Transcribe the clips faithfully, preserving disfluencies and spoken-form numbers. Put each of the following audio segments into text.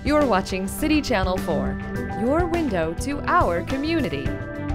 You're watching City Channel four, your window to our community.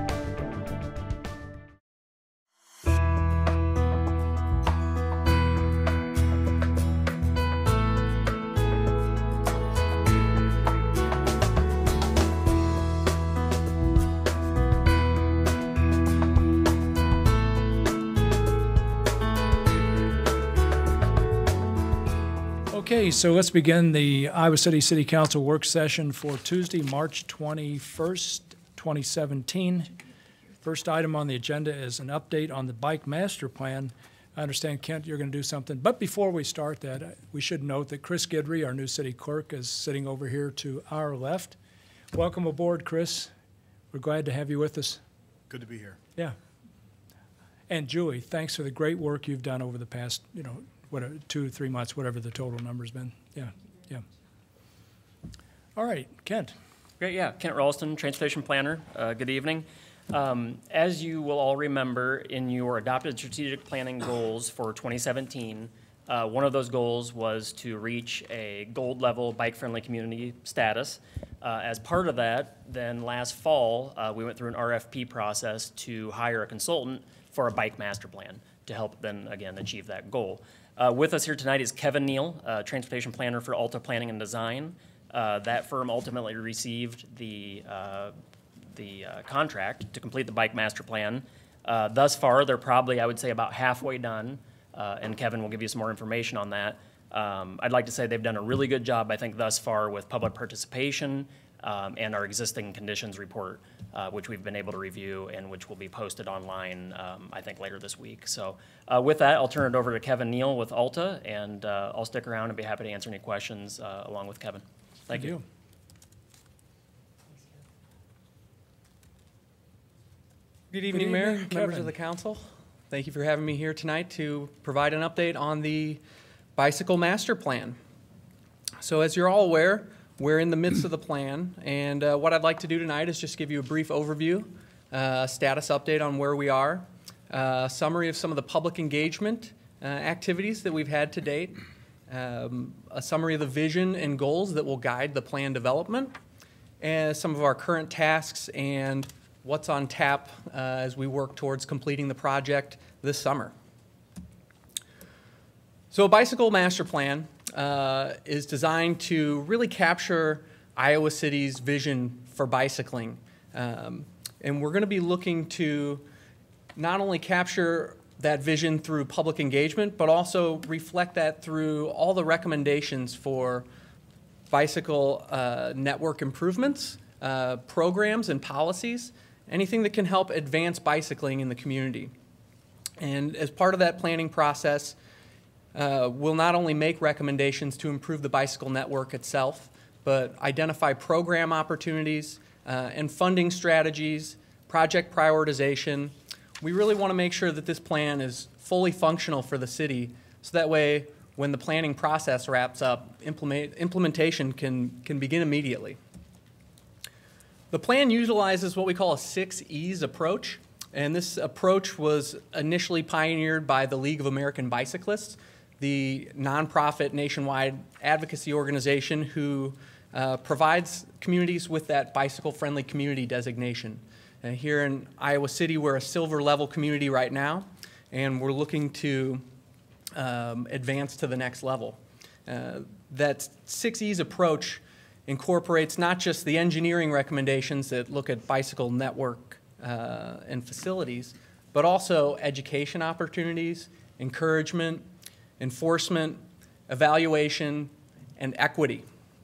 Okay, so let's begin the Iowa City City Council work session for Tuesday, March twenty-first, twenty seventeen. First item on the agenda is an update on the bike master plan. I understand, Kent, you're going to do something. But before we start that, we should note that Chris Guidry, our new city clerk, is sitting over here to our left. Welcome aboard, Chris. We're glad to have you with us. Good to be here. Yeah. And Julie, thanks for the great work you've done over the past, you know, whatever, two, three months, whatever the total number's been. Yeah, yeah. All right, Kent. Great, yeah. Kent Ralston, Transportation Planner. Uh, good evening. Um, as you will all remember, in your adopted strategic planning goals for twenty seventeen, uh, one of those goals was to reach a gold level bike-friendly community status. Uh, as part of that, then last fall, uh, we went through an R F P process to hire a consultant for a bike master plan to help then, again, achieve that goal. Uh, with us here tonight is Kevin Neal, uh, Transportation Planner for Alta Planning and Design. Uh, that firm ultimately received the, uh, the uh, contract to complete the bike master plan. Uh, thus far, they're probably, I would say, about halfway done, uh, and Kevin will give you some more information on that. Um, I'd like to say they've done a really good job, I think, thus far with public participation um, and our existing conditions report, uh, which we've been able to review and which will be posted online, um, I think, later this week. So uh, with that, I'll turn it over to Kevin Neal with Alta, and uh, I'll stick around and be happy to answer any questions uh, along with Kevin. Thank, Thank you. you. Good evening, Good evening Mayor, Kevin. Members of the council. Thank you for having me here tonight to provide an update on the bicycle master plan. So as you're all aware, we're in the midst of the plan, and uh, what I'd like to do tonight is just give you a brief overview, uh, status update on where we are, uh, summary of some of the public engagement uh, activities that we've had to date, um, a summary of the vision and goals that will guide the plan development, and some of our current tasks and what's on tap uh, as we work towards completing the project this summer. So a bicycle master plan uh, is designed to really capture Iowa City's vision for bicycling. Um, and we're going to be looking to not only capture that vision through public engagement, but also reflect that through all the recommendations for bicycle uh, network improvements, uh, programs and policies, anything that can help advance bicycling in the community. And as part of that planning process, Uh, will not only make recommendations to improve the bicycle network itself, but identify program opportunities uh, and funding strategies, project prioritization. We really want to make sure that this plan is fully functional for the city, so that way when the planning process wraps up, implement, implementation can, can begin immediately. The plan utilizes what we call a six E's approach, and this approach was initially pioneered by the League of American Bicyclists, the nonprofit nationwide advocacy organization who uh, provides communities with that bicycle-friendly community designation. Uh, here in Iowa City, we're a silver level community right now, and we're looking to um, advance to the next level. Uh, that six E's approach incorporates not just the engineering recommendations that look at bicycle network uh, and facilities, but also education opportunities, encouragement, enforcement, evaluation, and equity.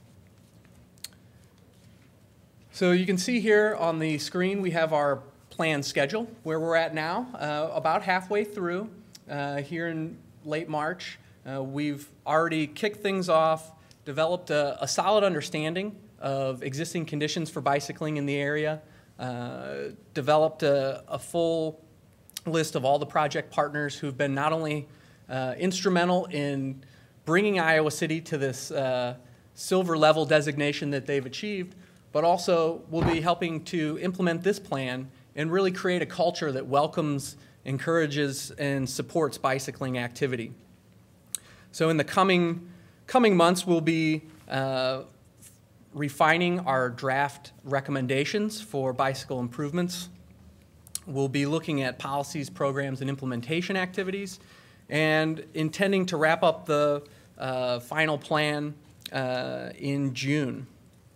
So you can see here on the screen we have our plan schedule, where we're at now, uh, about halfway through uh, here in late March. Uh, we've already kicked things off, developed a, a solid understanding of existing conditions for bicycling in the area, uh, developed a, a full list of all the project partners who've been not only Uh, instrumental in bringing Iowa City to this uh, silver level designation that they've achieved, but also will be helping to implement this plan and really create a culture that welcomes, encourages, and supports bicycling activity. So in the coming, coming months, we'll be uh, refining our draft recommendations for bicycle improvements. We'll be looking at policies, programs, and implementation activities, and intending to wrap up the uh, final plan uh, in June.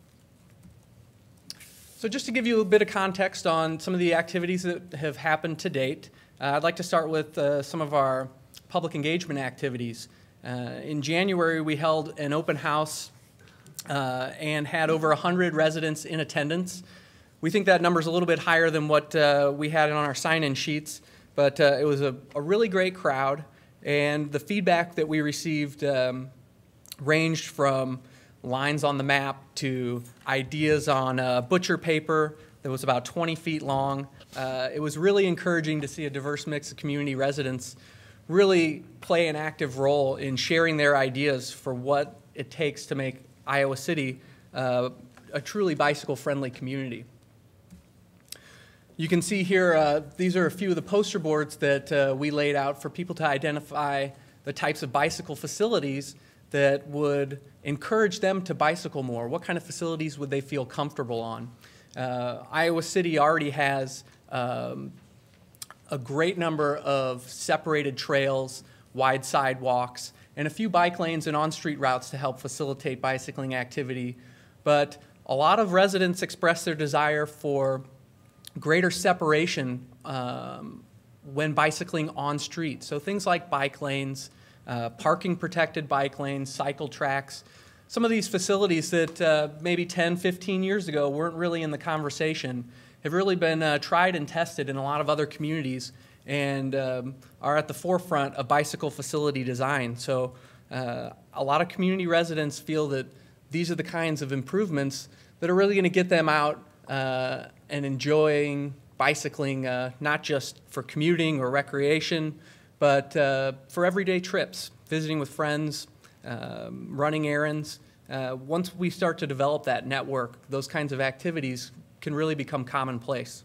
So just to give you a bit of context on some of the activities that have happened to date, uh, I'd like to start with uh, some of our public engagement activities. Uh, in January, we held an open house uh, and had over one hundred residents in attendance. We think that number is a little bit higher than what uh, we had on our sign-in sheets, but uh, it was a, a really great crowd, and the feedback that we received um, ranged from lines on the map to ideas on uh, butcher paper that was about twenty feet long. Uh, it was really encouraging to see a diverse mix of community residents really play an active role in sharing their ideas for what it takes to make Iowa City uh, a truly bicycle-friendly community. You can see here, uh, these are a few of the poster boards that uh, we laid out for people to identify the types of bicycle facilities that would encourage them to bicycle more. What kind of facilities would they feel comfortable on? Uh, Iowa City already has um, a great number of separated trails, wide sidewalks, and a few bike lanes and on-street routes to help facilitate bicycling activity. But a lot of residents express their desire for greater separation um, when bicycling on street. So things like bike lanes, uh, parking protected bike lanes, cycle tracks, some of these facilities that uh, maybe ten, fifteen years ago weren't really in the conversation have really been uh, tried and tested in a lot of other communities and um, are at the forefront of bicycle facility design. So uh, a lot of community residents feel that these are the kinds of improvements that are really going to get them out uh, and enjoying bicycling, uh, not just for commuting or recreation, but uh, for everyday trips, visiting with friends, um, running errands. Uh, once we start to develop that network, those kinds of activities can really become commonplace.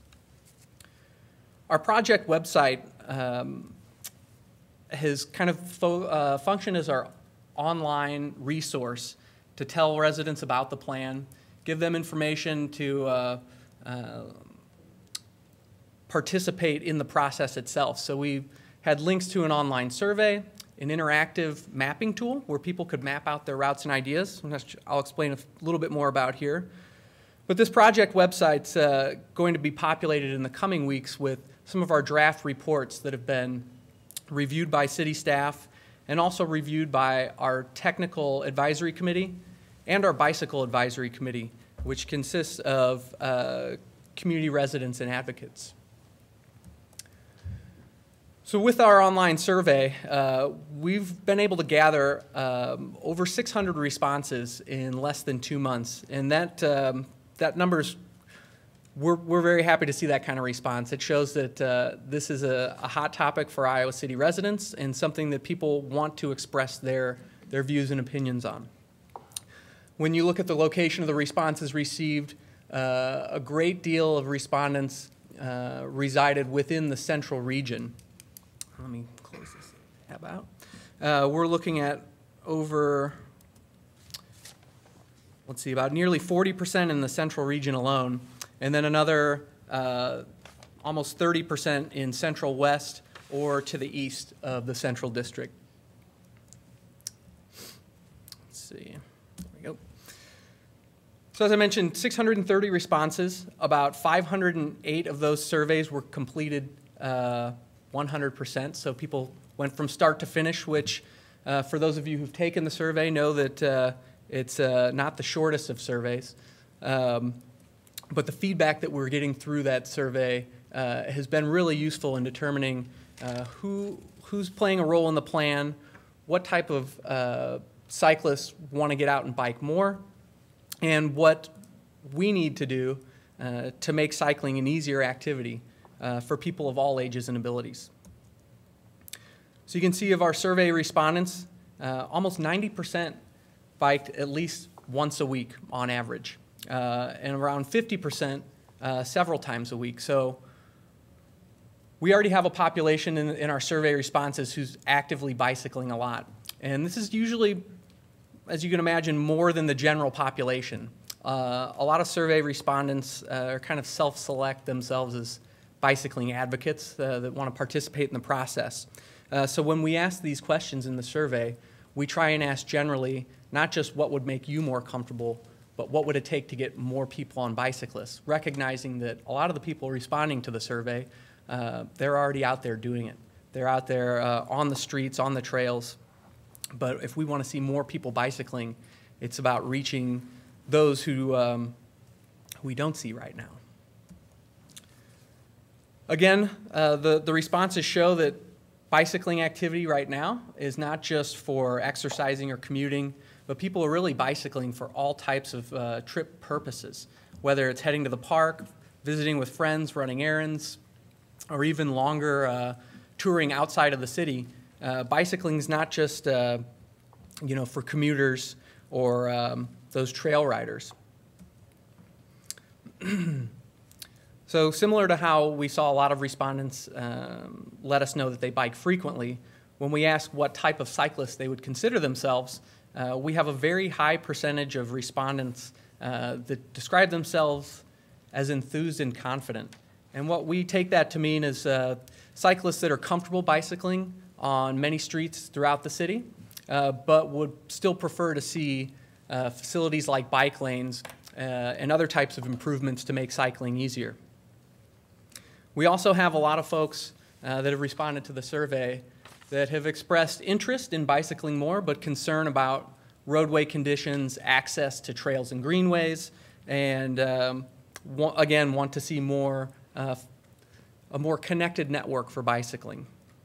Our project website um, has kind of fo uh, functioned as our online resource to tell residents about the plan, give them information to uh, uh, participate in the process itself. So we had links to an online survey, an interactive mapping tool where people could map out their routes and ideas. I'll explain a little bit more about here. But this project website's uh, going to be populated in the coming weeks with some of our draft reports that have been reviewed by city staff and also reviewed by our technical advisory committee and our bicycle advisory committee, which consists of uh, community residents and advocates. So with our online survey, uh, we've been able to gather um, over six hundred responses in less than two months, and that um, that number's we're we're very happy to see that kind of response. It shows that uh, this is a, a hot topic for Iowa City residents and something that people want to express their their views and opinions on. When you look at the location of the responses received, uh, a great deal of respondents uh, resided within the central region. Let me close this tab out. Uh, we're looking at over, let's see, about nearly forty percent in the central region alone, and then another uh, almost thirty percent in central west or to the east of the central district. Let's see, there we go. So as I mentioned, six hundred thirty responses. About five hundred eight of those surveys were completed uh, one hundred percent, so people went from start to finish, which uh, for those of you who've taken the survey know that uh, it's uh, not the shortest of surveys. Um, but the feedback that we're getting through that survey uh, has been really useful in determining uh, who, who's playing a role in the plan, what type of uh, cyclists want to get out and bike more, and what we need to do uh, to make cycling an easier activity Uh, for people of all ages and abilities. So you can see of our survey respondents, uh, almost ninety percent biked at least once a week on average, uh, and around fifty percent uh, several times a week. So we already have a population in, in our survey responses who's actively bicycling a lot. And this is usually as you can imagine, more than the general population. Uh, a lot of survey respondents uh, are kind of self-select themselves as bicycling advocates uh, that want to participate in the process. Uh, so when we ask these questions in the survey, we try and ask generally not just what would make you more comfortable, but what would it take to get more people on bicyclists, recognizing that a lot of the people responding to the survey, uh, they're already out there doing it. They're out there uh, on the streets, on the trails. But if we want to see more people bicycling, it's about reaching those who, um, who we don't see right now. Again, uh, the, the responses show that bicycling activity right now is not just for exercising or commuting, but people are really bicycling for all types of uh, trip purposes, whether it's heading to the park, visiting with friends, running errands, or even longer uh, touring outside of the city. Uh, bicycling is not just uh, you know, for commuters or um, those trail riders. So similar to how we saw a lot of respondents um, let us know that they bike frequently, when we ask what type of cyclists they would consider themselves, uh, we have a very high percentage of respondents uh, that describe themselves as enthused and confident. And what we take that to mean is uh, cyclists that are comfortable bicycling on many streets throughout the city, uh, but would still prefer to see uh, facilities like bike lanes uh, and other types of improvements to make cycling easier. We also have a lot of folks uh, that have responded to the survey that have expressed interest in bicycling more, but concern about roadway conditions, access to trails and greenways, and um, wa again, want to see more, uh, a more connected network for bicycling.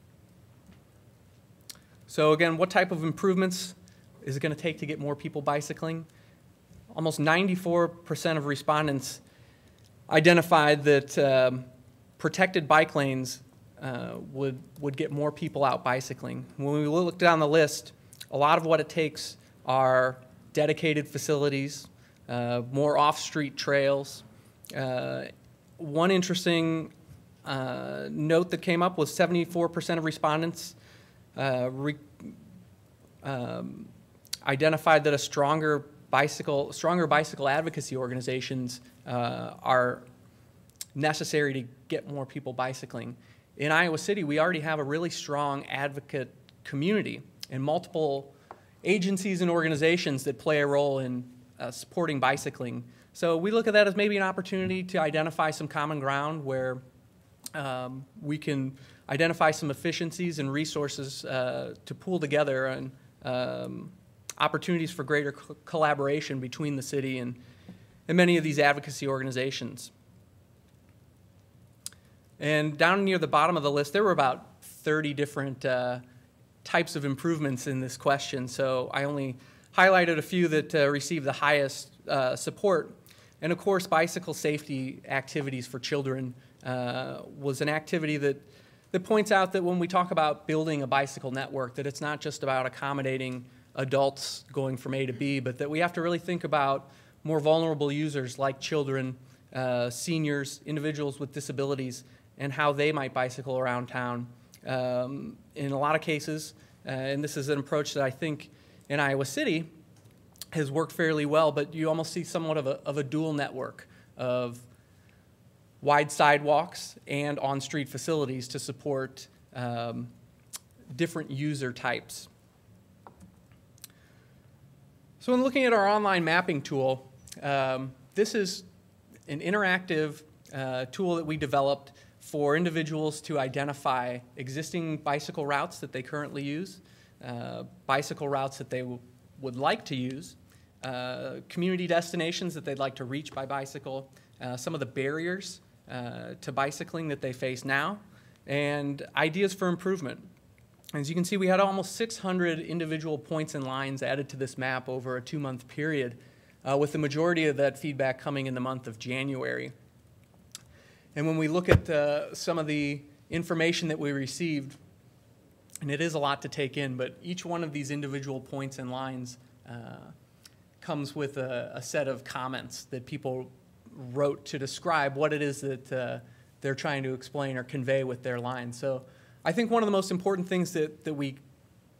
So again, what type of improvements is it going to take to get more people bicycling? Almost ninety-four percent of respondents identified that um, protected bike lanes uh, would, would get more people out bicycling. When we look down the list, a lot of what it takes are dedicated facilities, uh, more off-street trails. Uh, one interesting uh, note that came up was seventy-four percent of respondents uh, re um, identified that a stronger bicycle, stronger bicycle advocacy organizations uh, are necessary to get more people bicycling. In Iowa City, we already have a really strong advocate community and multiple agencies and organizations that play a role in uh, supporting bicycling. So we look at that as maybe an opportunity to identify some common ground where um, we can identify some efficiencies and resources uh, to pool together and um, opportunities for greater co collaboration between the city and, and many of these advocacy organizations. And down near the bottom of the list, there were about thirty different uh, types of improvements in this question. So I only highlighted a few that uh, received the highest uh, support. And of course, bicycle safety activities for children uh, was an activity that, that points out that when we talk about building a bicycle network, that it's not just about accommodating adults going from A to B, but that we have to really think about more vulnerable users like children, uh, seniors, individuals with disabilities, and how they might bicycle around town. Um, in a lot of cases, uh, and this is an approach that I think in Iowa City has worked fairly well, but you almost see somewhat of a, of a dual network of wide sidewalks and on-street facilities to support um, different user types. So in looking at our online mapping tool, um, this is an interactive uh, tool that we developed for individuals to identify existing bicycle routes that they currently use, uh, bicycle routes that they w would like to use, uh, community destinations that they'd like to reach by bicycle, uh, some of the barriers uh, to bicycling that they face now, and ideas for improvement. As you can see, we had almost six hundred individual points and lines added to this map over a two-month period, uh, with the majority of that feedback coming in the month of January. And when we look at uh, some of the information that we received, and it is a lot to take in, but each one of these individual points and lines uh, comes with a, a set of comments that people wrote to describe what it is that uh, they're trying to explain or convey with their lines. So I think one of the most important things that, that we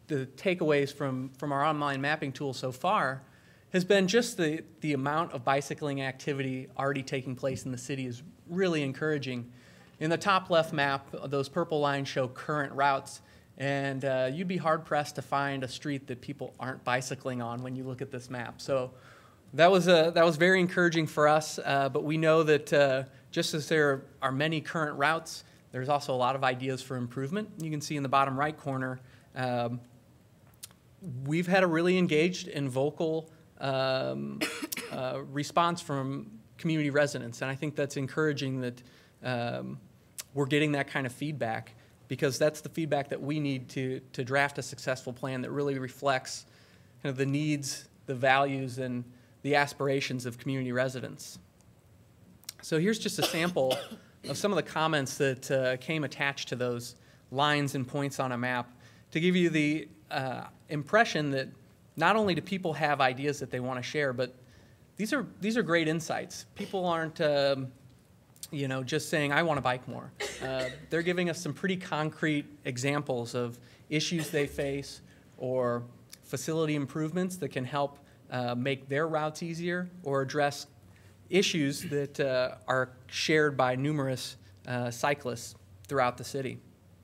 the takeaways from, from our online mapping tool so far has been just the, the amount of bicycling activity already taking place in the city is really encouraging. In the top left map, those purple lines show current routes, and uh, you'd be hard-pressed to find a street that people aren't bicycling on when you look at this map. So that was, a, that was very encouraging for us, uh, but we know that uh, just as there are many current routes, there's also a lot of ideas for improvement. You can see in the bottom right corner, um, we've had a really engaged and vocal um, uh, response from community residents, and I think that's encouraging that um, we're getting that kind of feedback, because that's the feedback that we need to, to draft a successful plan that really reflects kind of the needs, the values, and the aspirations of community residents. So here's just a sample of some of the comments that uh, came attached to those lines and points on a map to give you the uh, impression that not only do people have ideas that they want to share, but these are, these are great insights. People aren't um, you know, just saying, I want to bike more. Uh, they're giving us some pretty concrete examples of issues they face or facility improvements that can help uh, make their routes easier or address issues that uh, are shared by numerous uh, cyclists throughout the city.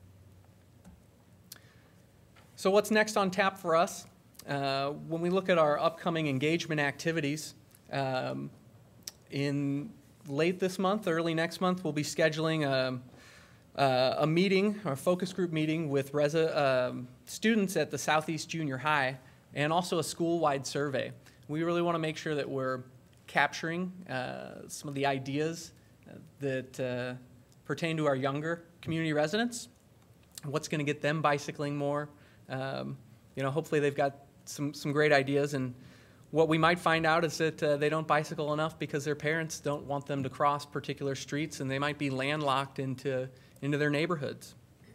So what's next on tap for us? Uh, when we look at our upcoming engagement activities, um, in late this month, early next month, we'll be scheduling a, uh, a meeting, or a focus group meeting with resi um, students at the Southeast Junior High, and also a school-wide survey. We really want to make sure that we're capturing uh, some of the ideas that uh, pertain to our younger community residents. What's going to get them bicycling more? Um, you know, hopefully they've got some, some great ideas, and what we might find out is that uh, they don't bicycle enough because their parents don't want them to cross particular streets, and they might be landlocked into, into their neighborhoods.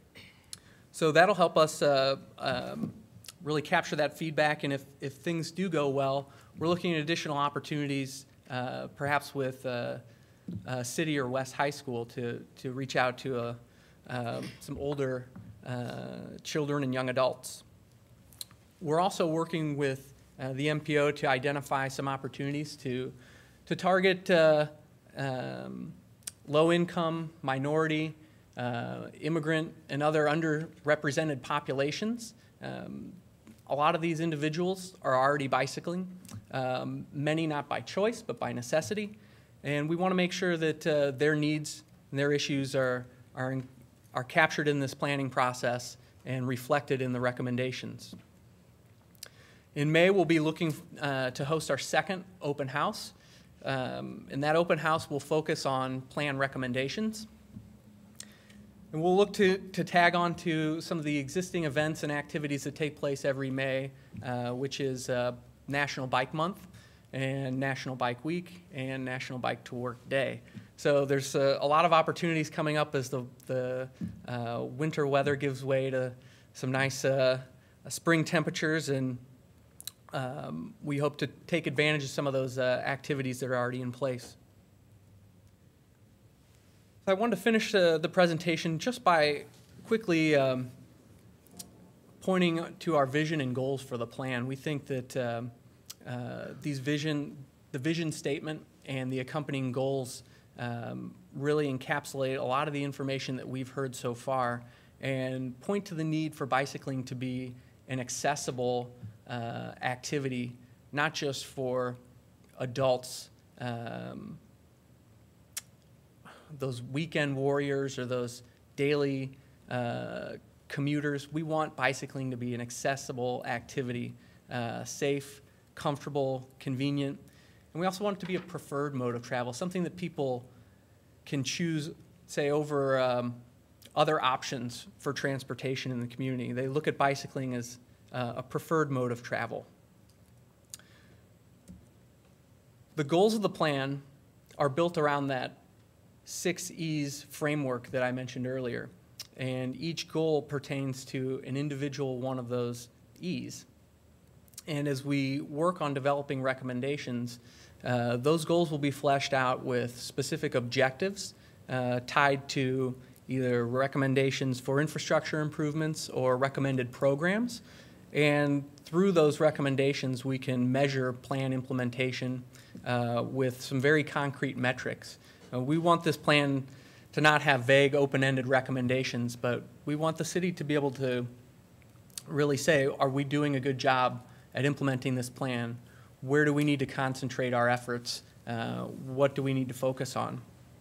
So that'll help us uh, um, really capture that feedback, and if, if things do go well, we're looking at additional opportunities, uh, perhaps with uh, uh, City or West High School, to, to reach out to a, uh, some older uh, children and young adults. We're also working with uh, the M P O to identify some opportunities to, to target uh, um, low-income, minority, uh, immigrant, and other underrepresented populations. Um, A lot of these individuals are already bicycling, um, many not by choice, but by necessity. And we want to make sure that uh, their needs and their issues are, are, in, are captured in this planning process and reflected in the recommendations. In May, we'll be looking uh, to host our second open house. Um, and that open house will focus on plan recommendations. And we'll look to, to tag on to some of the existing events and activities that take place every May, uh, which is uh, National Bike Month, and National Bike Week, and National Bike to Work Day. So there's a, a lot of opportunities coming up as the, the uh, winter weather gives way to some nice uh, spring temperatures, and um, we hope to take advantage of some of those uh, activities that are already in place. I wanted to finish uh, the presentation just by quickly um, pointing to our vision and goals for the plan. We think that um, uh, these vision, the vision statement and the accompanying goals um, really encapsulate a lot of the information that we've heard so far and point to the need for bicycling to be an accessible uh, activity, not just for adults, um, those weekend warriors or those daily uh, commuters. We want bicycling to be an accessible activity, uh, safe, comfortable, convenient. And we also want it to be a preferred mode of travel, something that people can choose, say, over um, other options for transportation in the community. They look at bicycling as uh, a preferred mode of travel. The goals of the plan are built around that six E's framework that I mentioned earlier, and each goal pertains to an individual one of those E's. And as we work on developing recommendations, uh, those goals will be fleshed out with specific objectives uh, tied to either recommendations for infrastructure improvements or recommended programs. And through those recommendations, we can measure plan implementation uh, with some very concrete metrics. Uh, we want this plan to not have vague, open-ended recommendations, but we want the city to be able to really say, are we doing a good job at implementing this plan? Where do we need to concentrate our efforts? Uh, what do we need to focus on?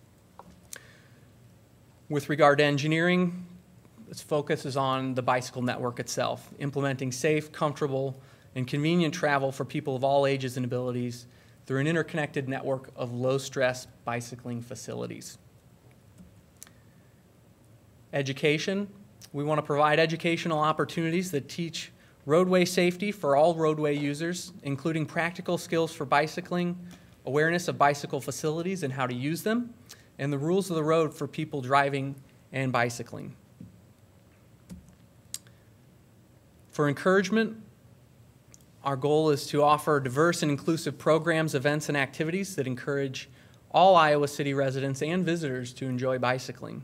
With regard to engineering, its focus is on the bicycle network itself, implementing safe, comfortable, and convenient travel for people of all ages and abilities through an interconnected network of low-stress bicycling facilities. Education. We want to provide educational opportunities that teach roadway safety for all roadway users, including practical skills for bicycling, awareness of bicycle facilities and how to use them, and the rules of the road for people driving and bicycling. For encouragement, our goal is to offer diverse and inclusive programs, events, and activities that encourage all Iowa City residents and visitors to enjoy bicycling.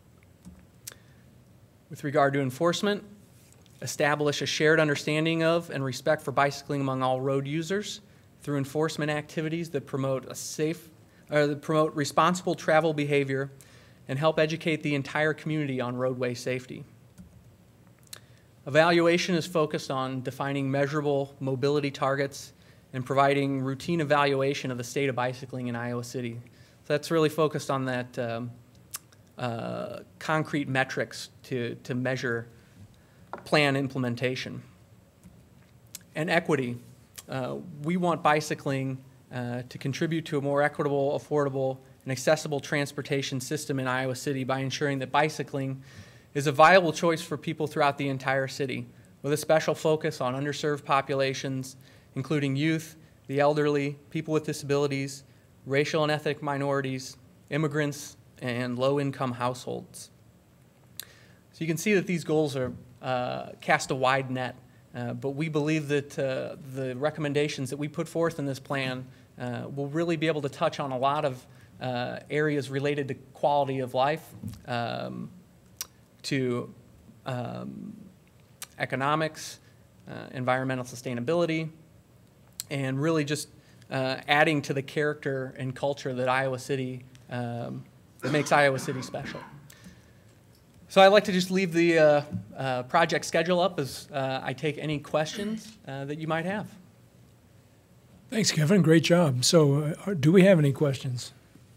With regard to enforcement, establish a shared understanding of and respect for bicycling among all road users through enforcement activities that promote a safe, or that promote responsible travel behavior and help educate the entire community on roadway safety. Evaluation is focused on defining measurable mobility targets and providing routine evaluation of the state of bicycling in Iowa City. So that's really focused on that um, uh, concrete metrics to, to measure plan implementation. And equity. Uh, we want bicycling uh, to contribute to a more equitable, affordable, and accessible transportation system in Iowa City by ensuring that bicycling is a viable choice for people throughout the entire city, with a special focus on underserved populations, including youth, the elderly, people with disabilities, racial and ethnic minorities, immigrants, and low-income households. So you can see that these goals are uh, cast a wide net, uh, but we believe that uh, the recommendations that we put forth in this plan uh, will really be able to touch on a lot of uh, areas related to quality of life, um, to um, economics, uh, environmental sustainability, and really just uh, adding to the character and culture that Iowa City, um, that makes Iowa City special. So I'd like to just leave the uh, uh, project schedule up as uh, I take any questions uh, that you might have. Thanks, Kevin. Great job. So uh, do we have any questions?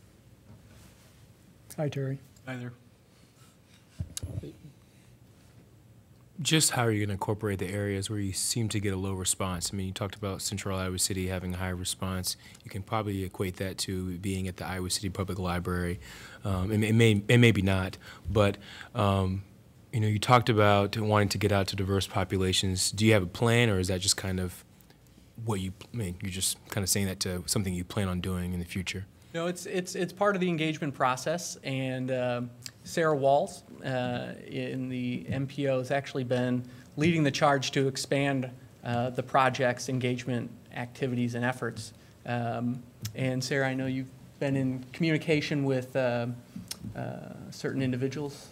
Hi, Terry. Hi there. Just how are you going to incorporate the areas where you seem to get a low response? I mean, you talked about Central Iowa City having a high response. You can probably equate that to being at the Iowa City Public Library. Um, it, it may, it maybe not, but um, you know, you talked about wanting to get out to diverse populations. Do you have a plan, or is that just kind of what you? I mean, you're just kind of saying that to something you plan on doing in the future? No, it's it's it's part of the engagement process, and uh, Sarah Walls uh, in the M P O has actually been leading the charge to expand uh, the project's engagement activities and efforts. Um, and Sarah, I know you've been in communication with uh, uh, certain individuals.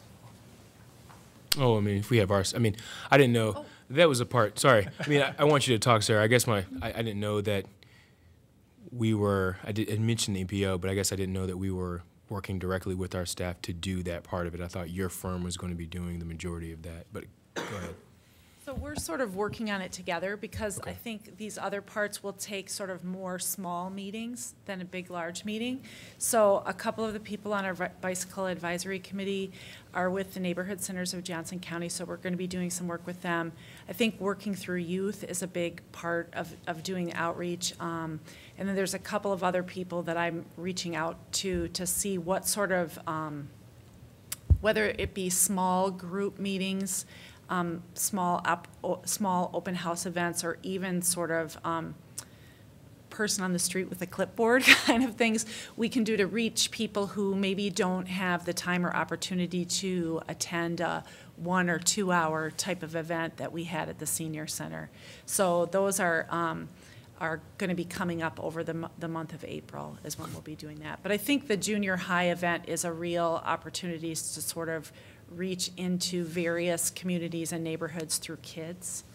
Oh, I mean, if we have ours, I mean, I didn't know oh. that was a part. Sorry, I mean, I, I want you to talk, Sarah. I guess my I, I didn't know that. We were, I did I mentioned the M P O, but I guess I didn't know that we were working directly with our staff to do that part of it. I thought your firm was going to be doing the majority of that, but go ahead. So we're sort of working on it together because Okay. I think these other parts will take sort of more small meetings than a big, large meeting. So a couple of the people on our vi- bicycle advisory committee are with the neighborhood centers of Johnson County, so we're going to be doing some work with them. I think working through youth is a big part of, of doing outreach. Um, and then there's a couple of other people that I'm reaching out to to see what sort of, um, whether it be small group meetings, Um, small up, o- small open house events, or even sort of um, person on the street with a clipboard kind of things we can do to reach people who maybe don't have the time or opportunity to attend a one or two hour type of event that we had at the senior center. So those are um, are going to be coming up over the, mo- the month of April is when we'll be doing that. But I think the junior high event is a real opportunity to sort of reach into various communities and neighborhoods through kids.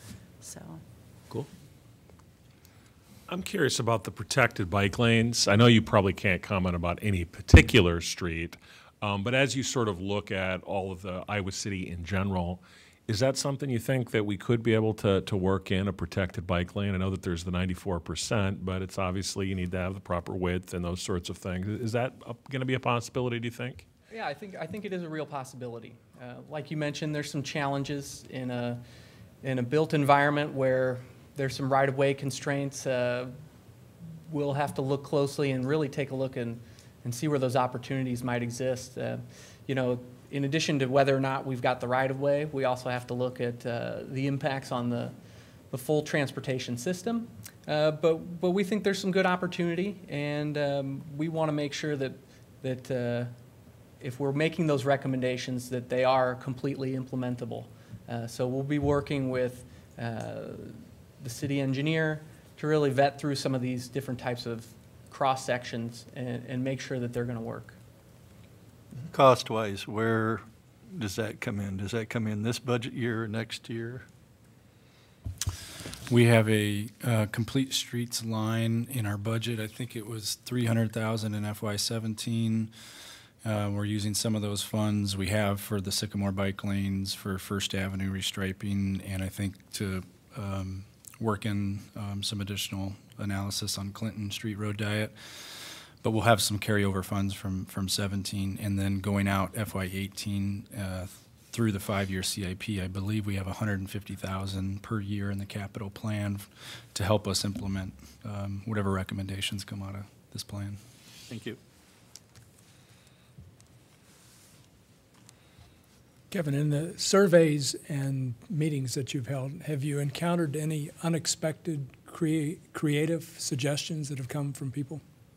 So, Cool. I'm curious about the protected bike lanes. I know you probably can't comment about any particular street, um, but as you sort of look at all of the Iowa City in general, is that something you think that we could be able to, to work in, a protected bike lane? I know that there's the ninety-four percent, but it's obviously you need to have the proper width and those sorts of things. Is that going to be a possibility, do you think? Yeah, I think I think it is a real possibility. Uh, like you mentioned, there's some challenges in a in a built environment where there's some right-of-way constraints. Uh, we'll have to look closely and really take a look and and see where those opportunities might exist. Uh, you know, in addition to whether or not we've got the right-of-way, we also have to look at uh, the impacts on the the full transportation system. Uh, but but we think there's some good opportunity, and um, we want to make sure that that. Uh, if we're making those recommendations, that they are completely implementable. Uh, so we'll be working with uh, the city engineer to really vet through some of these different types of cross sections and, and make sure that they're going to work. Cost-wise, where does that come in? Does that come in this budget year or next year? We have a uh, complete streets line in our budget. I think it was three hundred thousand dollars in F Y seventeen. Uh, we're using some of those funds we have for the Sycamore bike lanes, for First Avenue restriping, and I think to um, work in um, some additional analysis on Clinton Street Road Diet. But we'll have some carryover funds from, from seventeen, and then going out F Y eighteen uh, through the five-year C I P, I believe we have one hundred fifty thousand dollars per year in the capital plan to help us implement um, whatever recommendations come out of this plan. Thank you. Kevin, in the surveys and meetings that you've held, have you encountered any unexpected crea- creative suggestions that have come from people?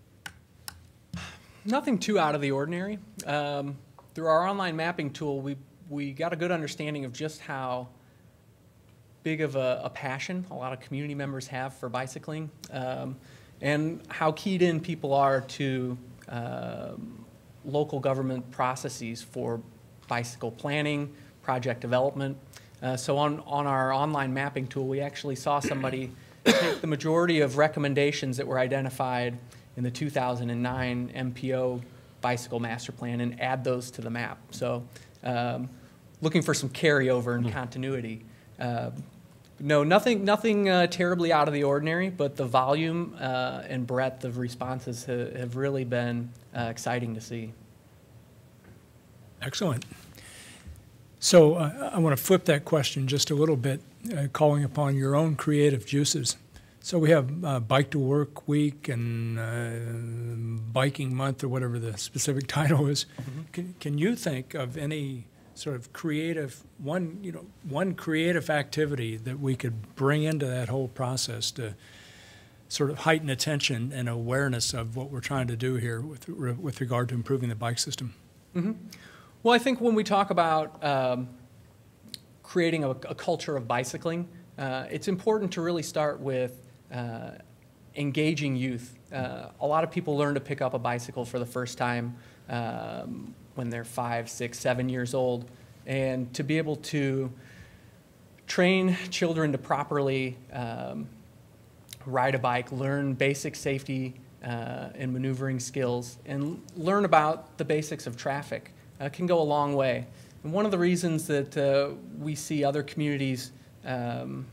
Nothing too out of the ordinary. Um, through our online mapping tool, we, we got a good understanding of just how big of a, a passion a lot of community members have for bicycling, um, and how keyed in people are to um, local government processes for bicycle planning, project development. Uh, so on, on our online mapping tool, we actually saw somebody take the majority of recommendations that were identified in the two thousand nine M P O bicycle master plan and add those to the map. So um, looking for some carryover and continuity. Uh, no, nothing, nothing uh, terribly out of the ordinary, but the volume uh, and breadth of responses ha have really been uh, exciting to see. Excellent. So uh, I want to flip that question just a little bit, uh, calling upon your own creative juices. So we have uh, Bike to Work Week and uh, Biking Month, or whatever the specific title is. Mm-hmm. Can, can you think of any sort of creative, one, you know, one creative activity that we could bring into that whole process to sort of heighten attention and awareness of what we're trying to do here with, with regard to improving the bike system? Mm-hmm. Well, I think when we talk about um, creating a, a culture of bicycling, uh, it's important to really start with uh, engaging youth. Uh, a lot of people learn to pick up a bicycle for the first time um, when they're five, six, seven years old. And to be able to train children to properly um, ride a bike, learn basic safety uh, and maneuvering skills, and learn about the basics of traffic. Uh, can go a long way. And one of the reasons that uh, we see other communities um,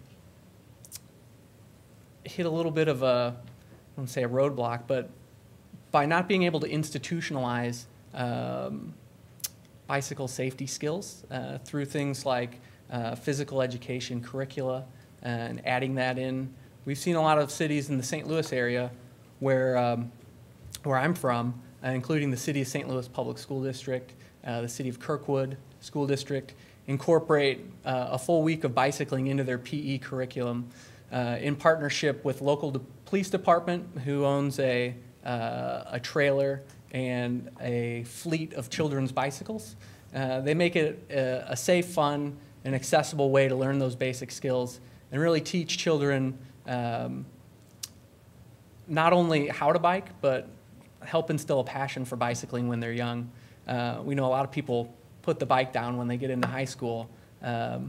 hit a little bit of a, I don't say a roadblock, but by not being able to institutionalize um, bicycle safety skills uh, through things like uh, physical education curricula and adding that in. We've seen a lot of cities in the Saint Louis area where, um, where I'm from, uh, including the City of Saint Louis Public School District, Uh, the City of Kirkwood School District, incorporate uh, a full week of bicycling into their P E curriculum uh, in partnership with local de police department, who owns a, uh, a trailer and a fleet of children's bicycles. Uh, they make it a, a safe, fun, and accessible way to learn those basic skills and really teach children um, not only how to bike, but help instill a passion for bicycling when they're young. Uh, we know a lot of people put the bike down when they get into high school, um,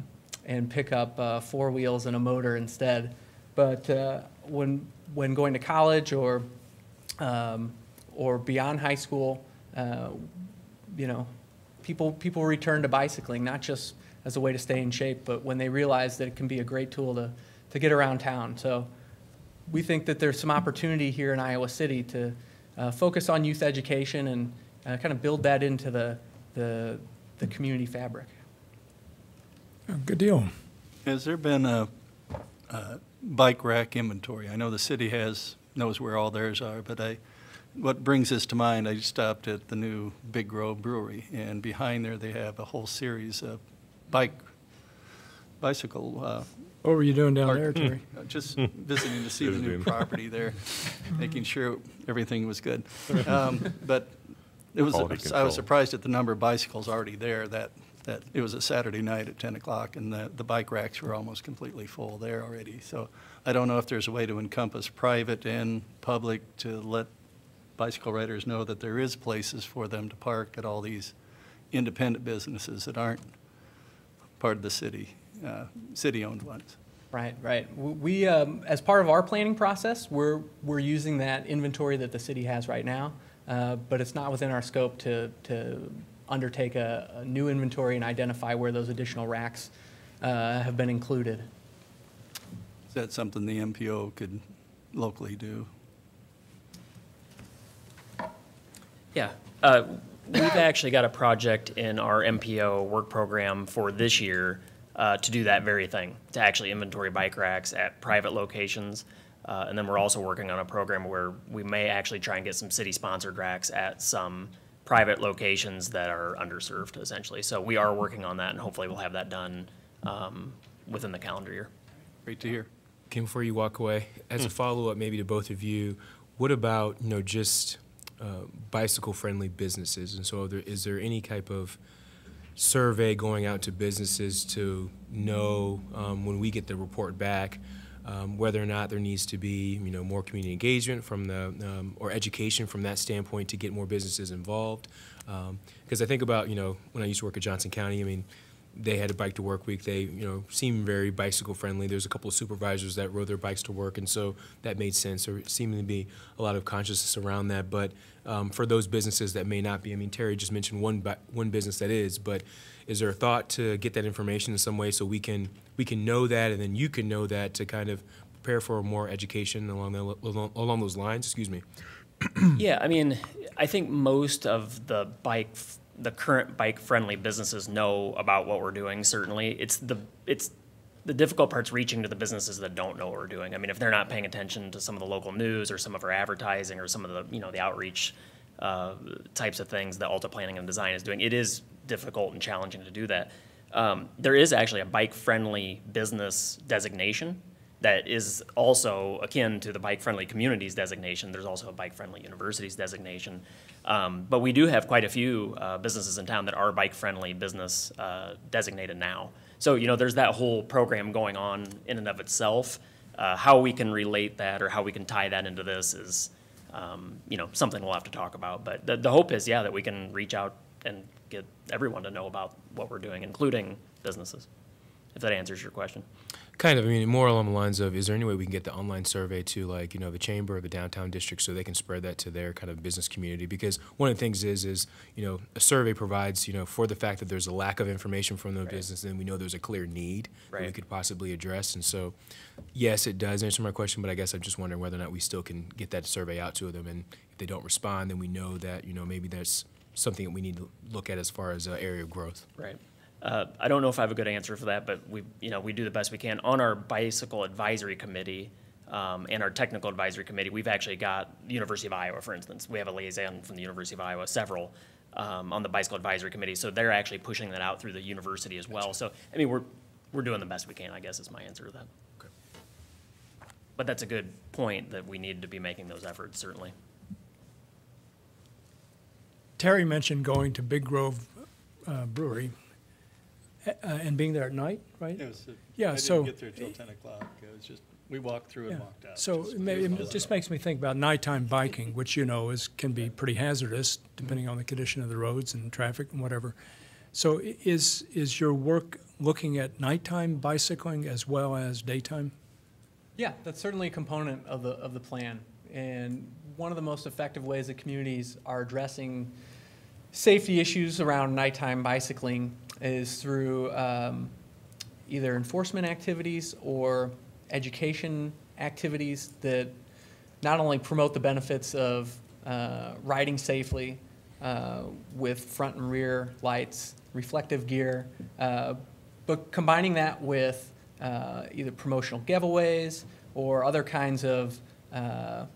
and pick up uh, four wheels and a motor instead. But uh, when when going to college or um, or beyond high school, uh, you know, people people return to bicycling, not just as a way to stay in shape, but when they realize that it can be a great tool to to get around town. So we think that there's some opportunity here in Iowa City to uh, focus on youth education and uh, kind of build that into the the, the community fabric. Good deal. Has there been a, a bike rack inventory? I know the city has, knows where all theirs are, but I, what brings this to mind, I stopped at the new Big Grove Brewery, and behind there they have a whole series of bike, bicycle uh, What were you doing down Park- there, Terry? Uh, Just visiting to see the new property there, making sure everything was good. Um, But it was, Quality I was control. surprised at the number of bicycles already there, that, that, it was a Saturday night at ten o'clock, and the, the bike racks were almost completely full there already. So I don't know if there's a way to encompass private and public to let bicycle riders know that there is places for them to park at all these independent businesses that aren't part of the city, uh, city-owned ones. Right, right. W- We, um, as part of our planning process, we're, we're using that inventory that the city has right now, uh, but it's not within our scope to, to undertake a, a new inventory and identify where those additional racks uh, have been included. Is that something the M P O could locally do? Yeah. Uh, We've actually got a project in our M P O work program for this year uh, to do that very thing, to actually inventory bike racks at private locations. Uh, And then we're also working on a program where we may actually try and get some city-sponsored racks at some private locations that are underserved, essentially. So we are working on that, and hopefully we'll have that done um, within the calendar year. Great to hear. Kim, before you walk away, as a follow-up maybe to both of you, what about, you know, just uh, bicycle-friendly businesses? And so there, is there any type of survey going out to businesses to know um, when we get the report back um, whether or not there needs to be, you know, more community engagement from the, um, or education from that standpoint to get more businesses involved? Because um, I think about, you know, when I used to work at Johnson County, I mean, they had a bike to work week. They, you know, seemed very bicycle friendly. There's a couple of supervisors that rode their bikes to work, and so that made sense. There seemed to be a lot of consciousness around that. But um, for those businesses that may not be, I mean, Terry just mentioned one bi- one business that is. But is there a thought to get that information in some way so we can we can know that, and then you can know that to kind of prepare for more education along the, along, along those lines? Excuse me. Yeah, I mean, I think most of the bike, the current bike-friendly businesses know about what we're doing. Certainly, it's the it's the difficult part's reaching to the businesses that don't know what we're doing. I mean, if they're not paying attention to some of the local news or some of our advertising or some of the you know the outreach uh, types of things that Alta Planning and Design is doing, it is difficult and challenging to do that. Um, there is actually a bike-friendly business designation that is also akin to the bike-friendly communities designation. There's also a bike-friendly universities designation. Um, but we do have quite a few uh, businesses in town that are bike-friendly business uh, designated now. So, you know, there's that whole program going on in and of itself. Uh, how we can relate that or how we can tie that into this is, um, you know, something we'll have to talk about. But the, the hope is, yeah, that we can reach out and get everyone to know about what we're doing, including businesses, if that answers your question. Kind of. I mean, more along the lines of, is there any way we can get the online survey to, like, you know, the chamber or the downtown district so they can spread that to their kind of business community? Because one of the things is, is, you know, a survey provides, you know, for the fact that there's a lack of information from the right. business, then we know there's a clear need right. that we could possibly address. And so, yes, it does answer my question, but I guess I'm just wondering whether or not we still can get that survey out to them. And if they don't respond, then we know that, you know, maybe there's something that we need to look at as far as an area of growth. Right. Uh, I don't know if I have a good answer for that, but we, you know, we do the best we can. On our bicycle advisory committee um, and our technical advisory committee, we've actually got the University of Iowa, for instance. We have a liaison from the University of Iowa, several um, on the bicycle advisory committee. So they're actually pushing that out through the university as well. So, I mean, we're we're doing the best we can, I guess, is my answer to that. Okay. But that's a good point that we need to be making those efforts, certainly. Terry mentioned going to Big Grove uh, Brewery. Uh, and being there at night, right? It was, uh, Yeah, I so- didn't get there till ten o'clock. It was just, we walked through Yeah. and walked out. So it, may, it just makes me think about nighttime biking, which you know is can be pretty hazardous depending on the condition of the roads and traffic and whatever. So i- is is your work looking at nighttime bicycling as well as daytime? Yeah, that's certainly a component of the, of the plan. And one of the most effective ways that communities are addressing safety issues around nighttime bicycling is through um, either enforcement activities or education activities that not only promote the benefits of uh, riding safely uh, with front and rear lights, reflective gear, uh, but combining that with uh, either promotional giveaways or other kinds of uh,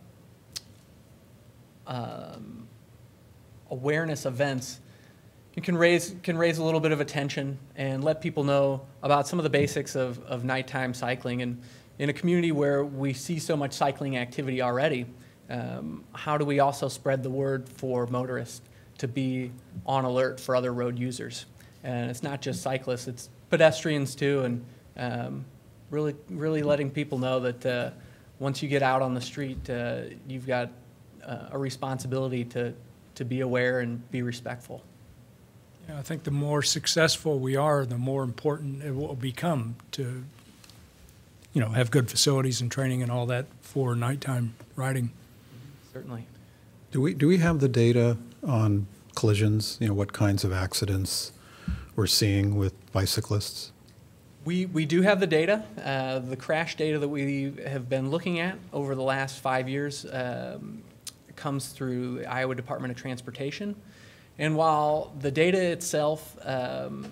um, awareness events, it can raise can raise a little bit of attention and let people know about some of the basics of, of nighttime cycling. And in a community where we see so much cycling activity already, um, how do we also spread the word for motorists to be on alert for other road users? And it's not just cyclists, it's pedestrians too, and um, really, really letting people know that uh, once you get out on the street, uh, you've got uh, a responsibility to, to be aware and be respectful. Yeah, I think the more successful we are, the more important it will become to, you know, have good facilities and training and all that for nighttime riding. Certainly. Do we, do we have the data on collisions, you know, what kinds of accidents we're seeing with bicyclists? We, we do have the data. Uh, the crash data that we have been looking at over the last five years um, comes through the Iowa Department of Transportation. And while the data itself um,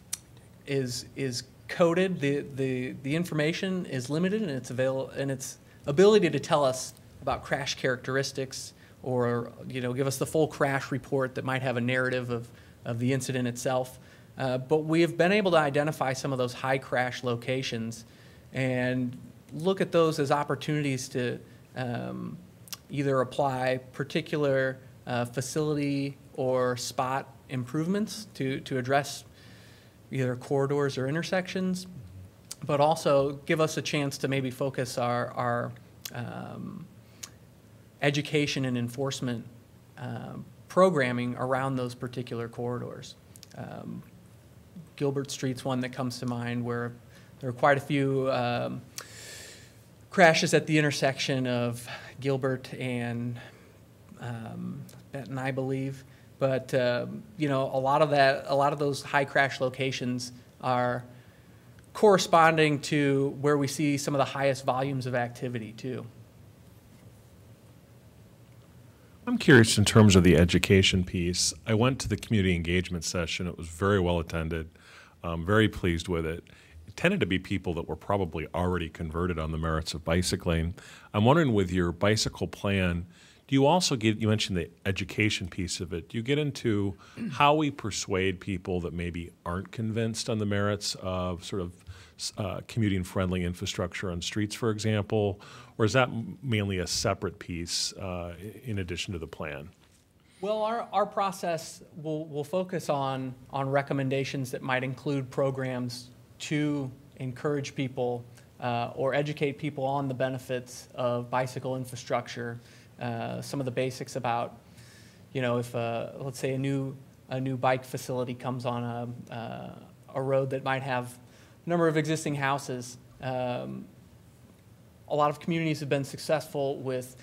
is, is coded, the, the, the information is limited in its, avail in its ability to tell us about crash characteristics or, you know, give us the full crash report that might have a narrative of, of the incident itself. Uh, but we have been able to identify some of those high crash locations and look at those as opportunities to um, either apply particular uh, facility or spot improvements to, to address either corridors or intersections, but also give us a chance to maybe focus our, our um, education and enforcement uh, programming around those particular corridors. Um, Gilbert Street's one that comes to mind, where there are quite a few um, crashes at the intersection of Gilbert and um, Benton, I believe. But um, you know, a lot of that, a lot of those high crash locations are corresponding to where we see some of the highest volumes of activity too. I'm curious in terms of the education piece. I went to the community engagement session. It was very well attended. I'm very pleased with it. It tended to be people that were probably already converted on the merits of bicycling. I'm wondering, with your bicycle plan, do you also get, you mentioned the education piece of it, do you get into how we persuade people that maybe aren't convinced on the merits of sort of uh, commuting-friendly infrastructure on streets, for example, or is that mainly a separate piece uh, in addition to the plan? Well, our, our process will, will focus on, on recommendations that might include programs to encourage people uh, or educate people on the benefits of bicycle infrastructure. Uh, some of the basics about, you know, if uh, let's say a new a new bike facility comes on a uh, a road that might have a number of existing houses. Um, a lot of communities have been successful with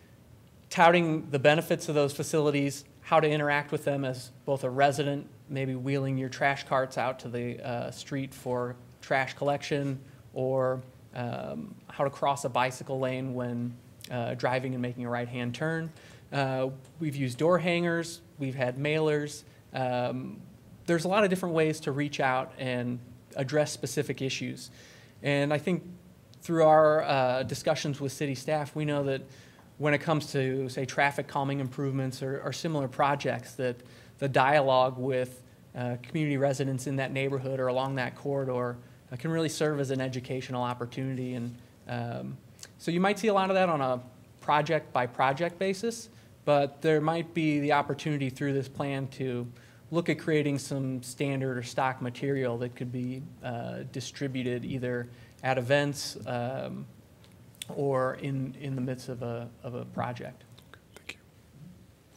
touting the benefits of those facilities, how to interact with them as both a resident, maybe wheeling your trash carts out to the uh, street for trash collection, or um, how to cross a bicycle lane when Uh, driving and making a right-hand turn. Uh, we've used door hangers, we've had mailers. Um, there's a lot of different ways to reach out and address specific issues. And I think through our uh, discussions with city staff, we know that when it comes to, say, traffic calming improvements or, or similar projects, that the dialogue with uh, community residents in that neighborhood or along that corridor uh, can really serve as an educational opportunity. And um, So you might see a lot of that on a project-by-project basis, but there might be the opportunity through this plan to look at creating some standard or stock material that could be uh, distributed either at events um, or in, in the midst of a, of a project. Thank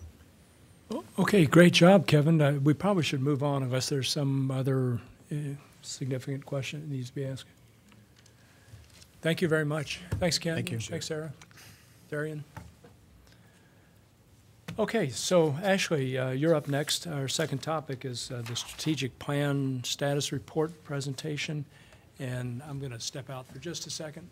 you. Okay, great job, Kevin. Uh, we probably should move on unless there's some other uh, significant question that needs to be asked. Thank you very much. Thanks, Ken. Thank you. Thanks, Sarah. Darian. Okay, so Ashley, uh, you're up next. Our second topic is uh, the strategic plan status report presentation, and I'm going to step out for just a second.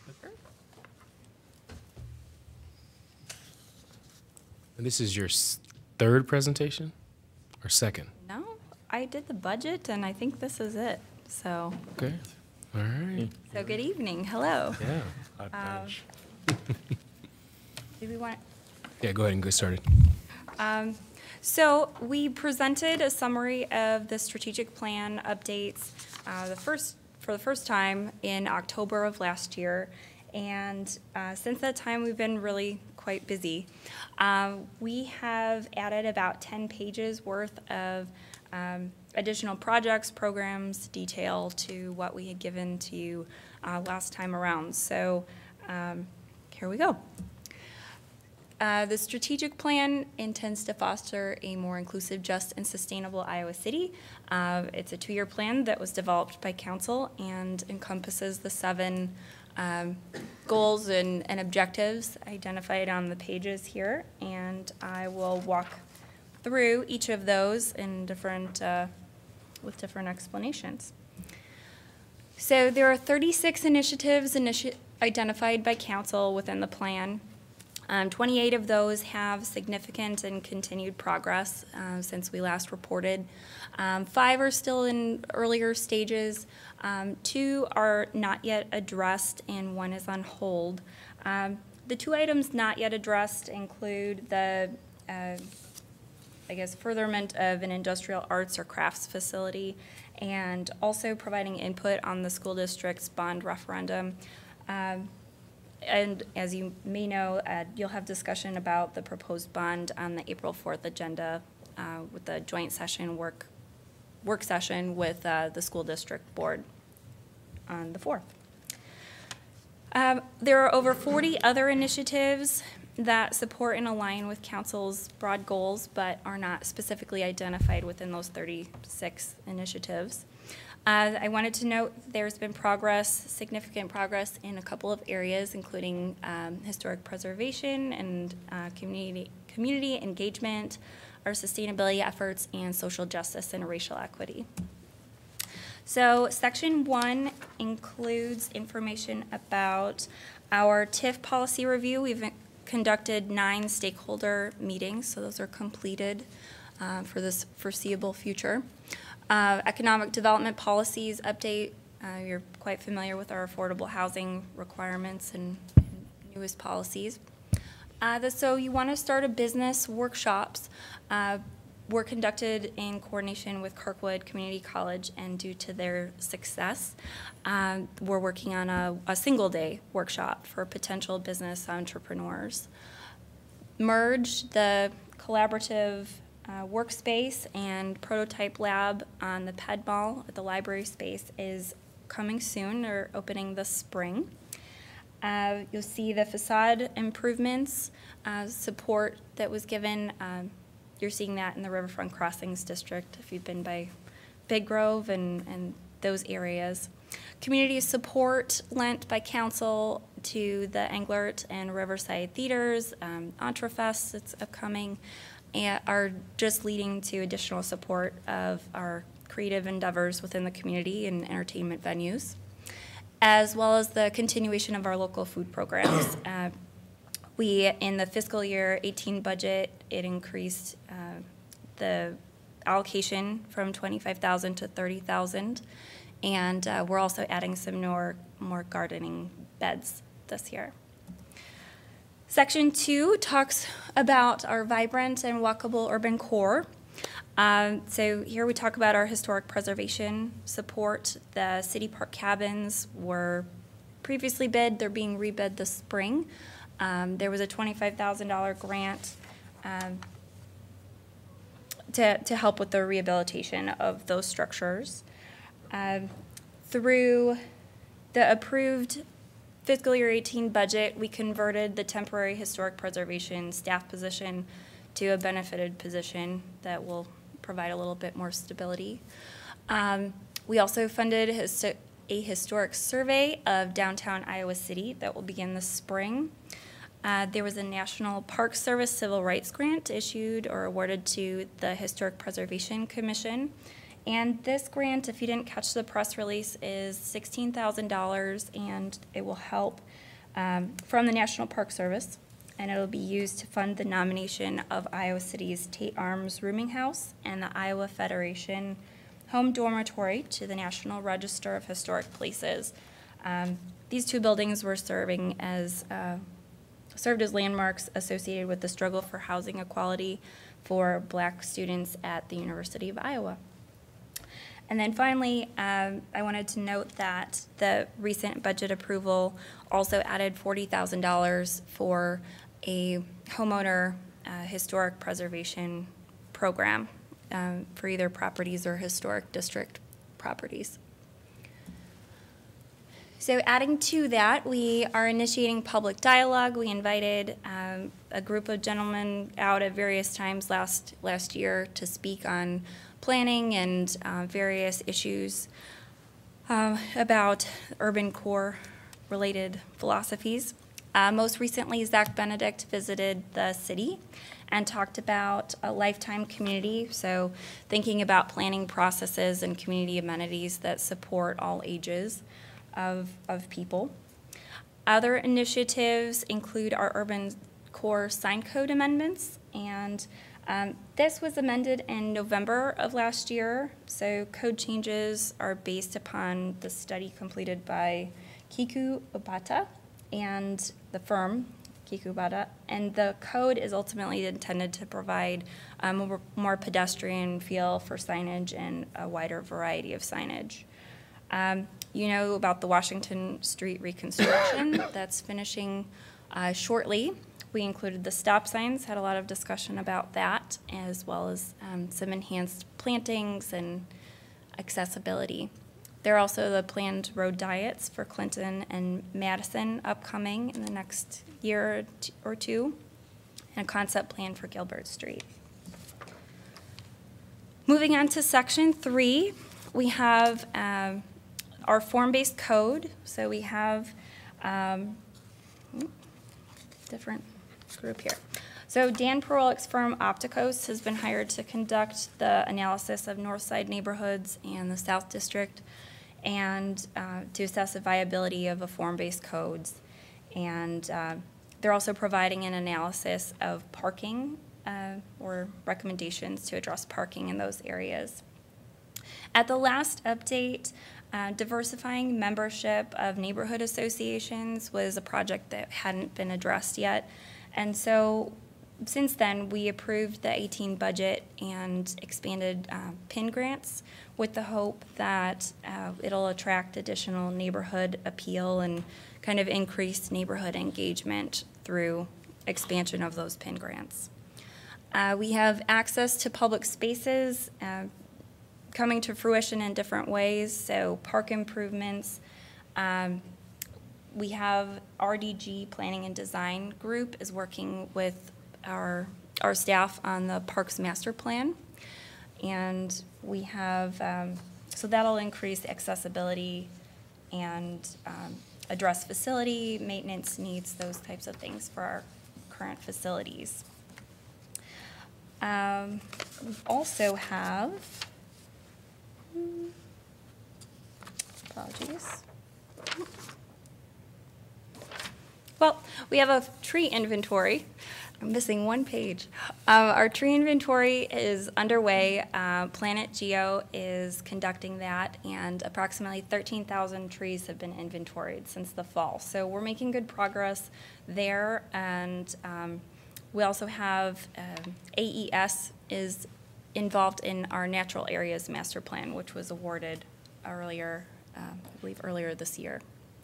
And this is your s- third presentation or second? No, I did the budget, and I think this is it. So, Okay. All right. so good evening. Hello. Yeah. Um, do we want? Yeah, go ahead and get started. Um, so we presented a summary of the strategic plan updates uh, the first for the first time in October of last year, and uh, since that time we've been really quite busy. Um, we have added about ten pages worth of um, additional projects, programs, detail to what we had given to you uh, last time around. So um, here we go. Uh, the strategic plan intends to foster a more inclusive, just, and sustainable Iowa City. Uh, it's a two-year plan that was developed by council and encompasses the seven um, goals and, and objectives identified on the pages here. And I will walk through each of those in different, uh, with different explanations. So there are thirty-six initiatives initi- identified by council within the plan. Um, twenty-eight of those have significant and continued progress uh, since we last reported. Um, five are still in earlier stages. Um, two are not yet addressed, and one is on hold. Um, the two items not yet addressed include the, uh, I guess, furtherment of an industrial arts or crafts facility, and also providing input on the school district's bond referendum. Um, And as you may know, uh, you'll have discussion about the proposed bond on the April fourth agenda uh, with the joint session work work session with uh, the school district board on the fourth. Um, there are over forty other initiatives that support and align with council's broad goals, but are not specifically identified within those thirty-six initiatives. Uh, I wanted to note there's been progress, significant progress in a couple of areas, including um, historic preservation and uh, community community engagement, our sustainability efforts, and social justice and racial equity. So section one includes information about our T I F policy review. We've conducted nine stakeholder meetings, so those are completed uh, for this foreseeable future. Uh, economic development policies update. Uh, you're quite familiar with our affordable housing requirements and, and newest policies. Uh, the, so you want to start a business workshops. Uh, were conducted in coordination with Kirkwood Community College, and due to their success, um, we're working on a, a single day workshop for potential business entrepreneurs. Merge, the collaborative Uh, workspace and prototype lab on the P E D Mall at the library space is coming soon, or opening this spring. Uh, you'll see the facade improvements, uh, support that was given. Um, you're seeing that in the Riverfront Crossings District if you've been by Big Grove and, and those areas. Community support lent by council to the Englert and Riverside Theaters, um, EntreFest that's upcoming, and are just leading to additional support of our creative endeavors within the community and entertainment venues, as well as the continuation of our local food programs. Uh, we, in the fiscal year eighteen budget, it increased uh, the allocation from twenty-five thousand to thirty thousand, and uh, we're also adding some more, more gardening beds this year. Section two talks about our vibrant and walkable urban core. Um, so here we talk about our historic preservation support. The city park cabins were previously bid. They're being rebid this spring. Um, there was a twenty-five thousand dollar grant um, to, to help with the rehabilitation of those structures. Um, through the approved fiscal year eighteen budget, we converted the temporary historic preservation staff position to a benefited position that will provide a little bit more stability. Um, We also funded his, a historic survey of downtown Iowa City that will begin this spring. Uh, there was a National Park Service Civil Rights Grant issued or awarded to the Historic Preservation Commission. And this grant, if you didn't catch the press release, is sixteen thousand dollars, and it will help um, from the National Park Service, and it will be used to fund the nomination of Iowa City's Tate Arms Rooming House and the Iowa Federation Home Dormitory to the National Register of Historic Places. Um, these two buildings were serving as uh, served as landmarks associated with the struggle for housing equality for Black students at the University of Iowa. And then finally, um, I wanted to note that the recent budget approval also added forty thousand dollars for a homeowner uh, historic preservation program um, for either properties or historic district properties. So adding to that, we are initiating public dialogue. We invited um, a group of gentlemen out at various times last, last year to speak on planning and uh, various issues uh, about urban core related philosophies. Uh, most recently, Zach Benedict visited the city and talked about a lifetime community, so thinking about planning processes and community amenities that support all ages of, of people. Other initiatives include our urban core sign code amendments, and Um, this was amended in November of last year, so code changes are based upon the study completed by Kiku Obata and the firm, Kiku Obata, and the code is ultimately intended to provide a more, more pedestrian feel for signage and a wider variety of signage. Um, you know about the Washington Street reconstruction that's finishing uh, shortly. We included the stop signs, had a lot of discussion about that, as well as um, some enhanced plantings and accessibility. There are also the planned road diets for Clinton and Madison upcoming in the next year or two, and a concept plan for Gilbert Street. Moving on to section three, we have um, our form-based code. So we have um, different group here. So Dan Perolik's firm Opticos has been hired to conduct the analysis of North Side neighborhoods and the South District, and uh, to assess the viability of a form-based codes. And uh, they're also providing an analysis of parking uh, or recommendations to address parking in those areas. At the last update, uh, diversifying membership of neighborhood associations was a project that hadn't been addressed yet. And so since then, we approved the eighteen budget and expanded uh, P I N grants with the hope that uh, it'll attract additional neighborhood appeal and kind of increase neighborhood engagement through expansion of those P I N grants. Uh, we have access to public spaces uh, coming to fruition in different ways, so park improvements. Um, We have R D G Planning and Design Group is working with our, our staff on the Parks Master Plan. And we have, um, so that'll increase accessibility and um, address facility, maintenance needs, those types of things for our current facilities. Um, we also have, apologies. Well, we have a tree inventory. I'm missing one page. Uh, our tree inventory is underway. Uh, Planet Geo is conducting that, and approximately thirteen thousand trees have been inventoried since the fall. So we're making good progress there, and um, we also have um, A E S is involved in our natural areas master plan, which was awarded earlier, uh, I believe earlier this year.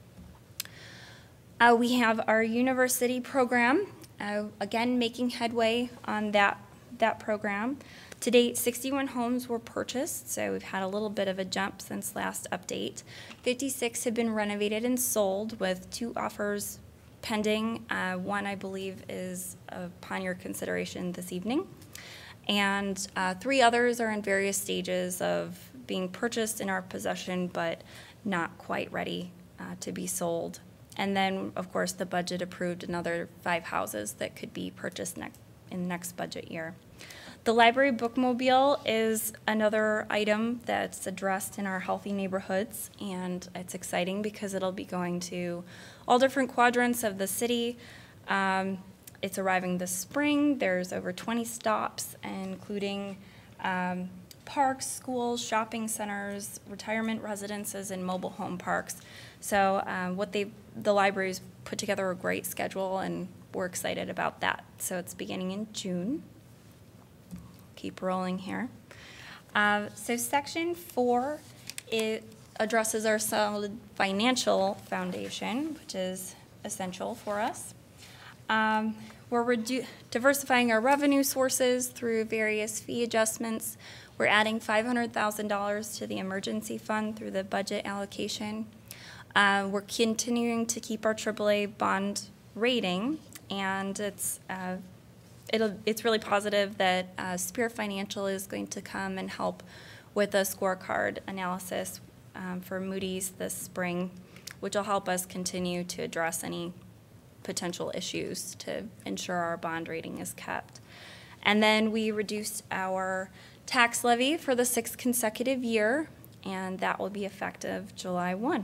Uh, we have our university program, uh, again making headway on that, that program. To date, sixty-one homes were purchased, so we've had a little bit of a jump since last update. fifty-six have been renovated and sold, with two offers pending. Uh, one, I believe, is upon your consideration this evening. And uh, three others are in various stages of being purchased in our possession, but not quite ready uh, to be sold. And then, of course, the budget approved another five houses that could be purchased next in the next budget year. The library bookmobile is another item that's addressed in our healthy neighborhoods, and it's exciting because it'll be going to all different quadrants of the city. Um, it's arriving this spring. There's over twenty stops, including um, parks, schools, shopping centers, retirement residences, and mobile home parks. So um, what they, the library's put together a great schedule, and we're excited about that. So it's beginning in June. Keep rolling here. Uh, so section four, it addresses our solid financial foundation, which is essential for us. Um, we're redu diversifying our revenue sources through various fee adjustments. We're adding five hundred thousand dollars to the emergency fund through the budget allocation. Uh, we're continuing to keep our triple A bond rating, and it's uh, It'll, it's really positive that uh, Spirit Financial is going to come and help with a scorecard analysis um, for Moody's this spring, which will help us continue to address any potential issues to ensure our bond rating is kept. And then we reduced our tax levy for the sixth consecutive year, and that will be effective July first.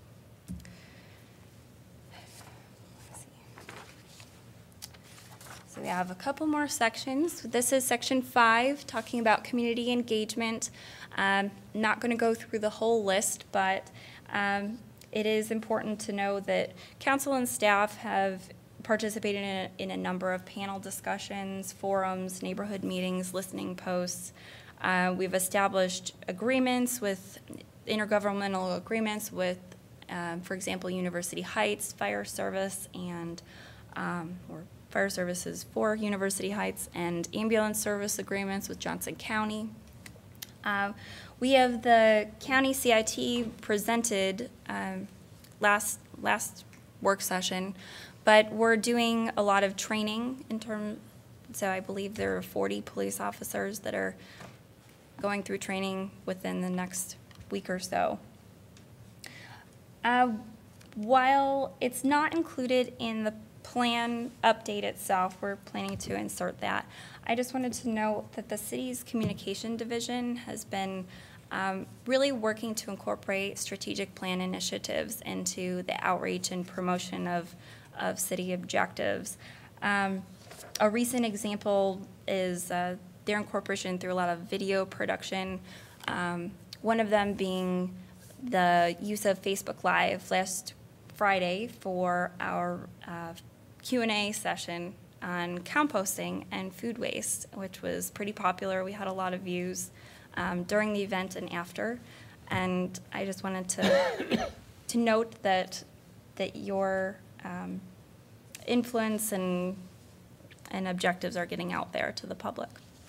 So we have a couple more sections. This is section five, talking about community engagement. Um, not going to go through the whole list, but um, it is important to know that council and staff have participated in a, in a number of panel discussions, forums, neighborhood meetings, listening posts. Uh, we've established agreements with, intergovernmental agreements with, um, for example, University Heights Fire Service and, um, or Fire Services for University Heights, and ambulance service agreements with Johnson County. Uh, we have the county C I T presented um, last last work session, but we're doing a lot of training in terms. So I believe there are forty police officers that are going through training within the next week or so. Uh, while it's not included in the plan update itself, we're planning to insert that. I just wanted to note that the city's communication division has been um, really working to incorporate strategic plan initiatives into the outreach and promotion of, of city objectives. Um, a recent example is uh, their incorporation through a lot of video production, um, one of them being the use of Facebook Live last Friday for our uh, Q and A session on composting and food waste, which was pretty popular. We had a lot of views um, during the event and after, and I just wanted to to note that that your um, influence and and objectives are getting out there to the public.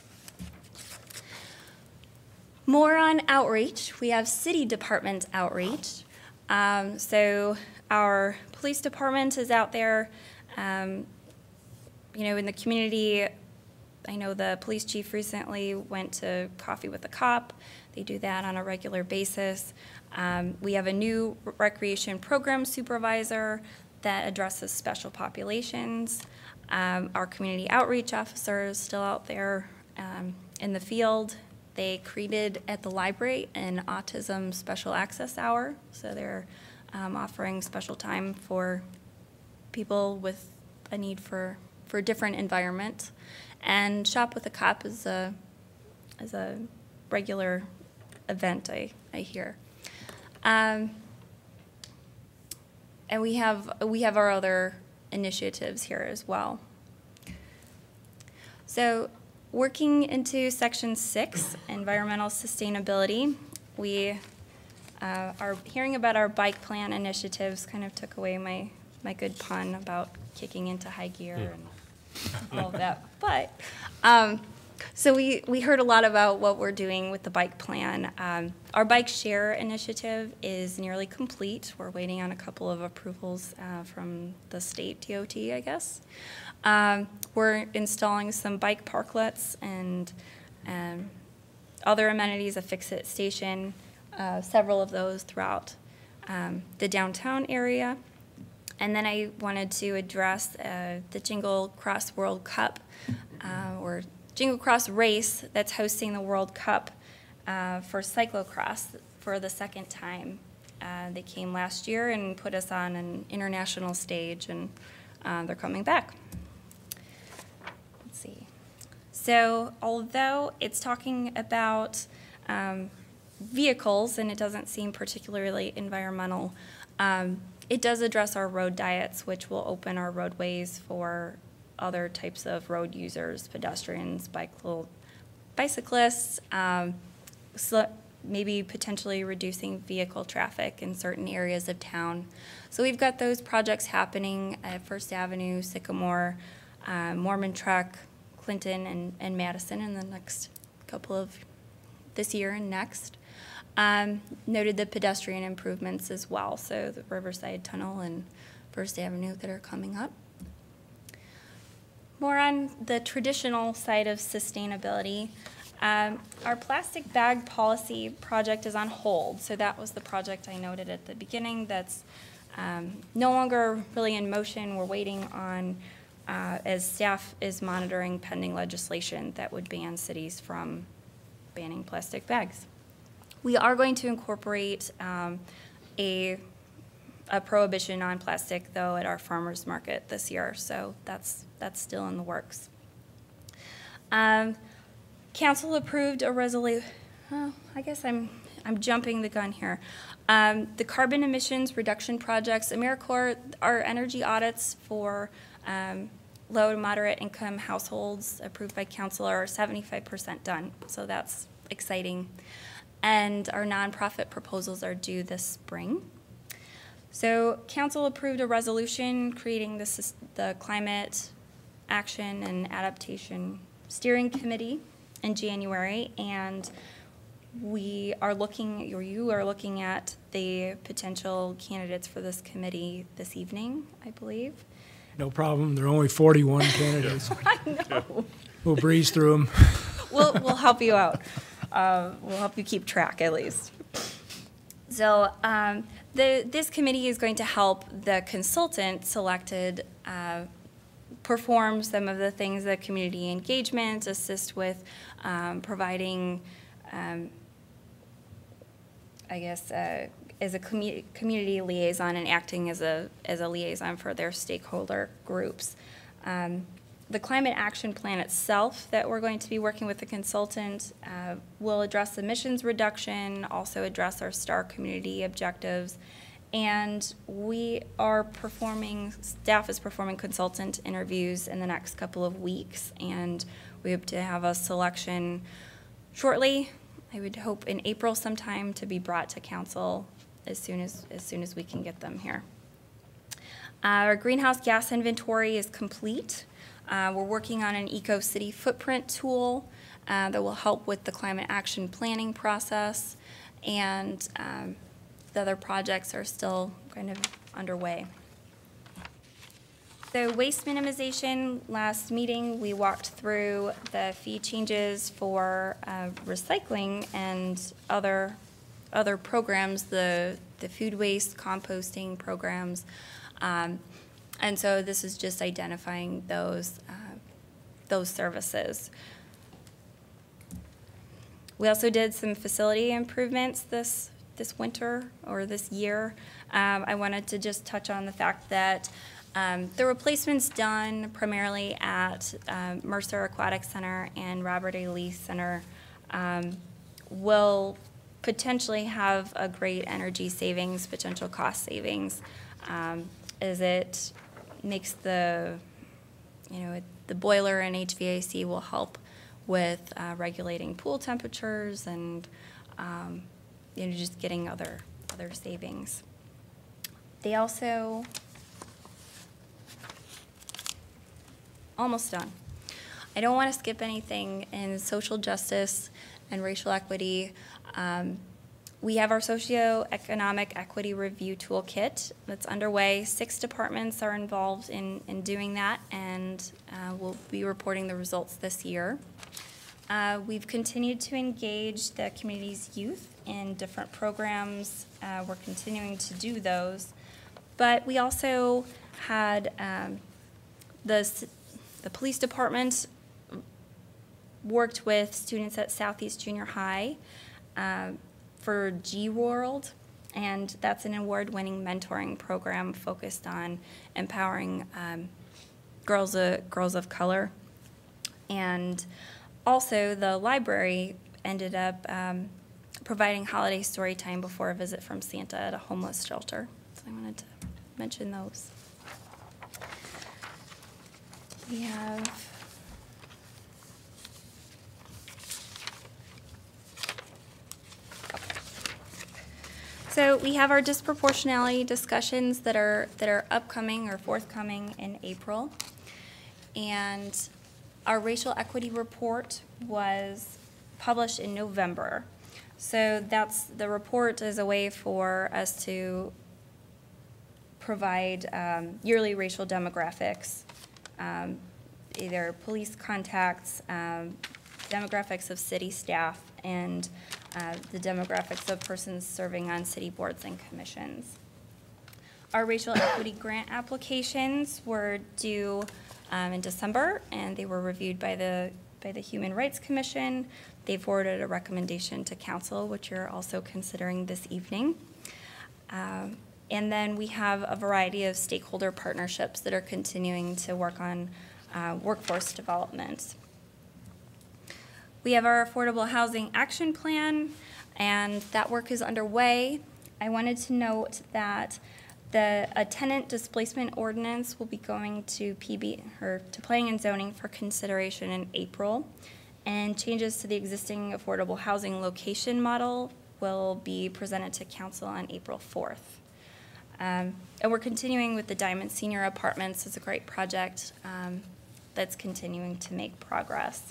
More on outreach. We have city department outreach. Um, so our police department is out there. Um, you know, in the community, I know the police chief recently went to Coffee with a Cop. They do that on a regular basis. Um, we have a new recreation program supervisor that addresses special populations. Um, our community outreach officer is still out there um, in the field. They created at the library an autism special access hour, so they're um, offering special time for people with a need for, for a different environment. And Shop with a Cop is a, is a regular event, I, I hear. Um, and we have, we have our other initiatives here as well. So working into section six, environmental sustainability, we uh, are hearing about our bike plan initiatives. Kind of took away my, my good pun about kicking into high gear and all of that. But um, so we, we heard a lot about what we're doing with the bike plan. Um, our bike share initiative is nearly complete. We're waiting on a couple of approvals uh, from the state D O T, I guess. Um, we're installing some bike parklets and um, other amenities, a fix-it station, uh, several of those throughout um, the downtown area. And then I wanted to address uh, the Jingle Cross World Cup, uh, or Jingle Cross Race that's hosting the World Cup uh, for cyclocross for the second time. Uh, they came last year and put us on an international stage, and uh, they're coming back. Let's see. So although it's talking about um, vehicles, and it doesn't seem particularly environmental, um, it does address our road diets, which will open our roadways for other types of road users, pedestrians, bicycle, bicyclists, um, so maybe potentially reducing vehicle traffic in certain areas of town. So we've got those projects happening at First Avenue, Sycamore, uh, Mormon Truck, Clinton, and, and Madison in the next couple of this year and next. Um, noted the pedestrian improvements as well, so the Riverside Tunnel and First Avenue that are coming up. More on the traditional side of sustainability, um, our plastic bag policy project is on hold. So that was the project I noted at the beginning that's um, no longer really in motion. We're waiting on, uh, as staff is monitoring pending legislation that would ban cities from banning plastic bags. We are going to incorporate um, a, a prohibition on plastic, though, at our farmers market this year, so that's, that's still in the works. Um, council approved a resolution, oh, I guess I'm, I'm jumping the gun here. Um, the carbon emissions reduction projects, AmeriCorps, our energy audits for um, low to moderate income households approved by council are seventy-five percent done, so that's exciting. And our nonprofit proposals are due this spring. So council approved a resolution creating this, the Climate Action and Adaptation Steering Committee in January, and we are looking, or you are looking at the potential candidates for this committee this evening, I believe. No problem. There are only forty-one candidates. I know. We'll breeze through them. We'll, we'll help you out. Uh, we'll help you keep track, at least. So um, the, this committee is going to help the consultant selected uh, perform some of the things, the community engagement, assist with um, providing, um, I guess, uh, as a commu community liaison and acting as a, as a liaison for their stakeholder groups. Um, The climate action plan itself that we're going to be working with the consultant uh, will address emissions reduction, also address our STAR community objectives, and we are performing, staff is performing consultant interviews in the next couple of weeks, and we hope to have a selection shortly. I would hope in April sometime to be brought to council as soon as, as soon as we can get them here. Uh, our greenhouse gas inventory is complete. Uh, we're working on an Eco-City footprint tool uh, that will help with the climate action planning process, and um, the other projects are still kind of underway. So waste minimization, last meeting we walked through the fee changes for uh, recycling and other, other programs, the, the food waste composting programs. Um, And so this is just identifying those, uh, those services. We also did some facility improvements this, this winter or this year. Um, I wanted to just touch on the fact that um, the replacements done primarily at um, Mercer Aquatic Center and Robert A. Lee Center um, will potentially have a great energy savings, potential cost savings, um, as it makes the, you know, it, the boiler and H V A C will help with uh, regulating pool temperatures and, um, you know, just getting other, other savings. They also, almost done. I don't want to skip anything in social justice and racial equity. Um, We have our socioeconomic equity review toolkit that's underway. Six departments are involved in, in doing that, and uh, we'll be reporting the results this year. Uh, we've continued to engage the community's youth in different programs. Uh, we're continuing to do those. But we also had um, the, the police department worked with students at Southeast Junior High uh, for G World, and that's an award-winning mentoring program focused on empowering um, girls, uh, girls of color. And also, the library ended up um, providing holiday story time before a visit from Santa at a homeless shelter. So I wanted to mention those. We have So we have our disproportionality discussions that are that are upcoming or forthcoming in April. And our racial equity report was published in November. So that's, the report is a way for us to provide um, yearly racial demographics, um, either police contacts, um, demographics of city staff, and uh, the demographics of persons serving on city boards and commissions. Our racial equity grant applications were due um, in December, and they were reviewed by the by the Human Rights Commission. They forwarded a recommendation to council, which you're also considering this evening. Um, and then we have a variety of stakeholder partnerships that are continuing to work on uh, workforce development. We have our Affordable Housing Action Plan, and that work is underway. I wanted to note that the a tenant displacement ordinance will be going to P B or to Planning and Zoning for consideration in April, and changes to the existing affordable housing location model will be presented to council on April fourth. Um, and we're continuing with the Diamond Senior Apartments. It's a great project um, that's continuing to make progress.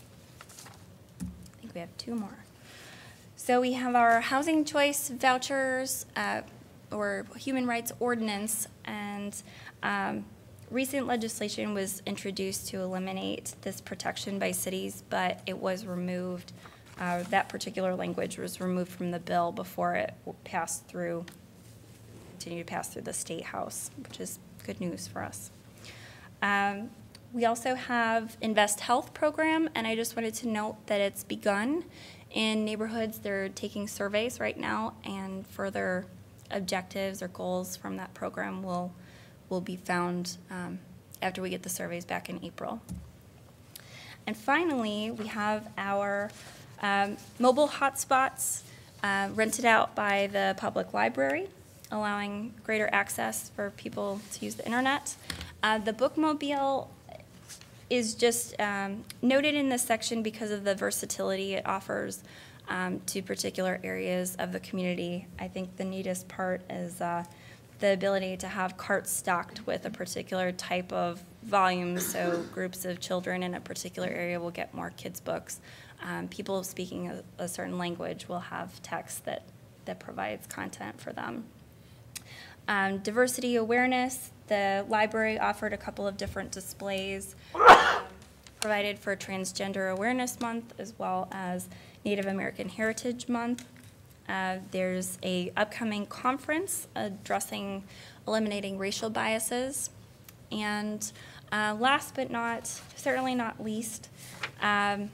I think we have two more. So we have our housing choice vouchers, uh, or human rights ordinance, and um, recent legislation was introduced to eliminate this protection by cities, but it was removed. Uh, that particular language was removed from the bill before it passed through, continued to pass through the State House, which is good news for us. Um, we also have Invest Health program, and I just wanted to note that it's begun in neighborhoods. They're taking surveys right now, and further objectives or goals from that program will will be found um, after we get the surveys back in April. And finally, we have our um, mobile hotspots uh, rented out by the public library, allowing greater access for people to use the internet. Uh, the bookmobile is just um, noted in this section because of the versatility it offers Um, to particular areas of the community. I think the neatest part is uh, the ability to have carts stocked with a particular type of volume, so groups of children in a particular area will get more kids' books. Um, people speaking a, a certain language will have text that, that provides content for them. Um, diversity awareness, the library offered a couple of different displays um, provided for Transgender Awareness Month as well as Native American Heritage Month. Uh, there's a upcoming conference addressing eliminating racial biases. And uh, last but not, certainly not least, um,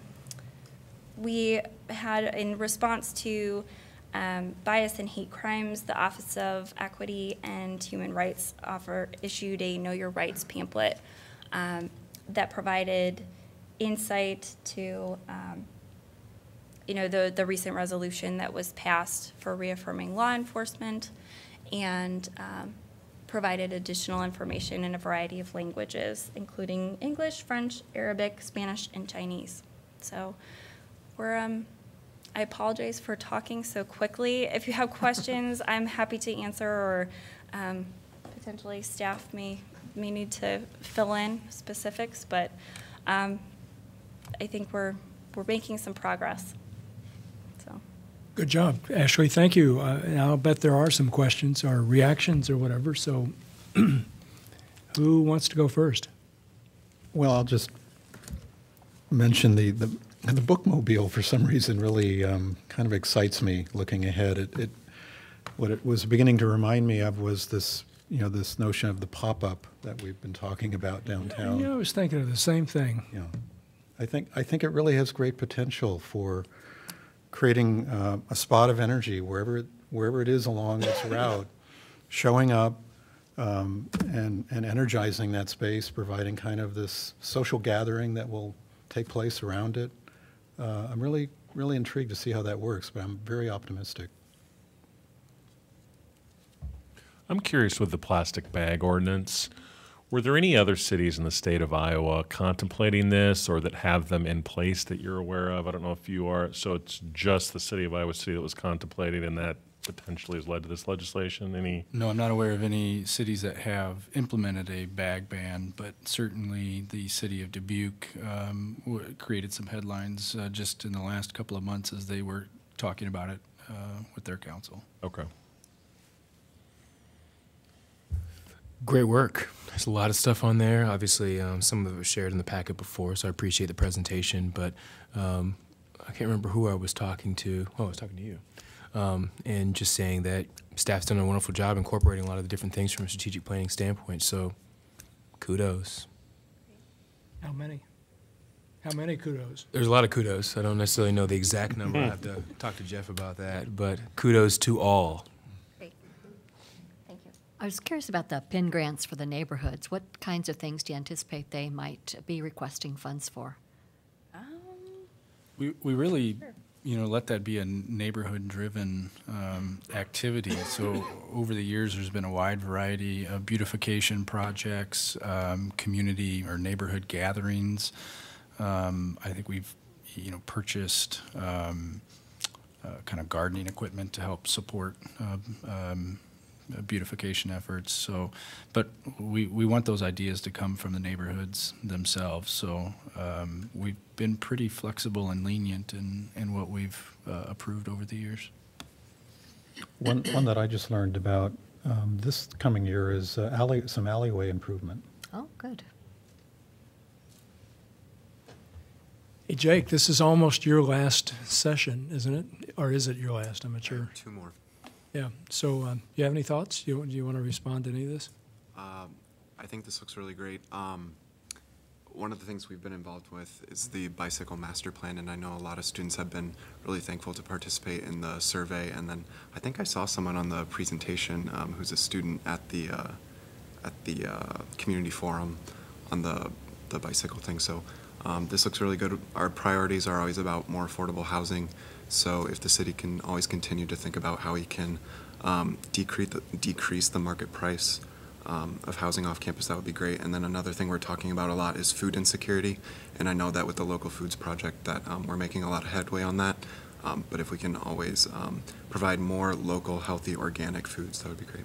we had, in response to um, bias and hate crimes, the Office of Equity and Human Rights offer, issued a Know Your Rights pamphlet um, that provided insight to um, you know, the, the recent resolution that was passed for reaffirming law enforcement, and um, provided additional information in a variety of languages, including English, French, Arabic, Spanish, and Chinese. So we're, um, I apologize for talking so quickly. If you have questions, I'm happy to answer, or um, potentially staff may, may need to fill in specifics, but um, I think we're, we're making some progress. Good job, Ashley. Thank you. Uh, and I'll bet there are some questions or reactions or whatever. So who wants to go first? Well, I'll just mention the, the and the bookmobile, for some reason, really um, kind of excites me looking ahead. It, it, what it was beginning to remind me of was this, you know, this notion of the pop-up that we've been talking about downtown. Yeah, I was thinking of the same thing. Yeah, I think I think it really has great potential for creating uh, a spot of energy wherever it, wherever it is along its route, showing up um, and and energizing that space, providing kind of this social gathering that will take place around it. Uh, I'm really really intrigued to see how that works, but I'm very optimistic. I'm curious with the plastic bag ordinance. Were there any other cities in the state of Iowa contemplating this or that have them in place that you're aware of? I don't know if you are. So it's just the city of Iowa City that was contemplating, and that potentially has led to this legislation? Any? No, I'm not aware of any cities that have implemented a bag ban, but certainly the city of Dubuque um, w- created some headlines uh, just in the last couple of months as they were talking about it uh, with their council. Okay. Great work. There's a lot of stuff on there. Obviously, um, some of it was shared in the packet before, so I appreciate the presentation. But um, I can't remember who I was talking to. Oh, I was talking to you. Um, and just saying that staff's done a wonderful job incorporating a lot of the different things from a strategic planning standpoint. So kudos. How many? How many kudos? There's a lot of kudos. I don't necessarily know the exact number. I have to talk to Jeff about that. But kudos to all. I was curious about the PIN grants for the neighborhoods. What kinds of things do you anticipate they might be requesting funds for? We we really, you know, let that be a neighborhood-driven um, activity. So over the years, there's been a wide variety of beautification projects, um, community or neighborhood gatherings. Um, I think we've, you know, purchased um, uh, kind of gardening equipment to help support uh, um, beautification efforts. So, but we, we want those ideas to come from the neighborhoods themselves. So um, we've been pretty flexible and lenient in, in what we've uh, approved over the years. One, one that I just learned about um, this coming year is uh, alley, some alleyway improvement. Oh, good. Hey, Jake, this is almost your last session, isn't it? Or is it your last? I'm not sure. Two more. Yeah. So, um, you have any thoughts? You, do you want to respond to any of this? Um, I think this looks really great. Um, one of the things we've been involved with is the bicycle master plan, and I know a lot of students have been really thankful to participate in the survey. And then I think I saw someone on the presentation um, who's a student at the uh, at the uh, community forum on the the bicycle thing. So um, this looks really good. Our priorities are always about more affordable housing. So if the city can always continue to think about how we can um, decrease, the, decrease the market price um, of housing off campus, that would be great. And then another thing we're talking about a lot is food insecurity. And I know that with the Local Foods Project that um, we're making a lot of headway on that. Um, but if we can always um, provide more local, healthy, organic foods, that would be great.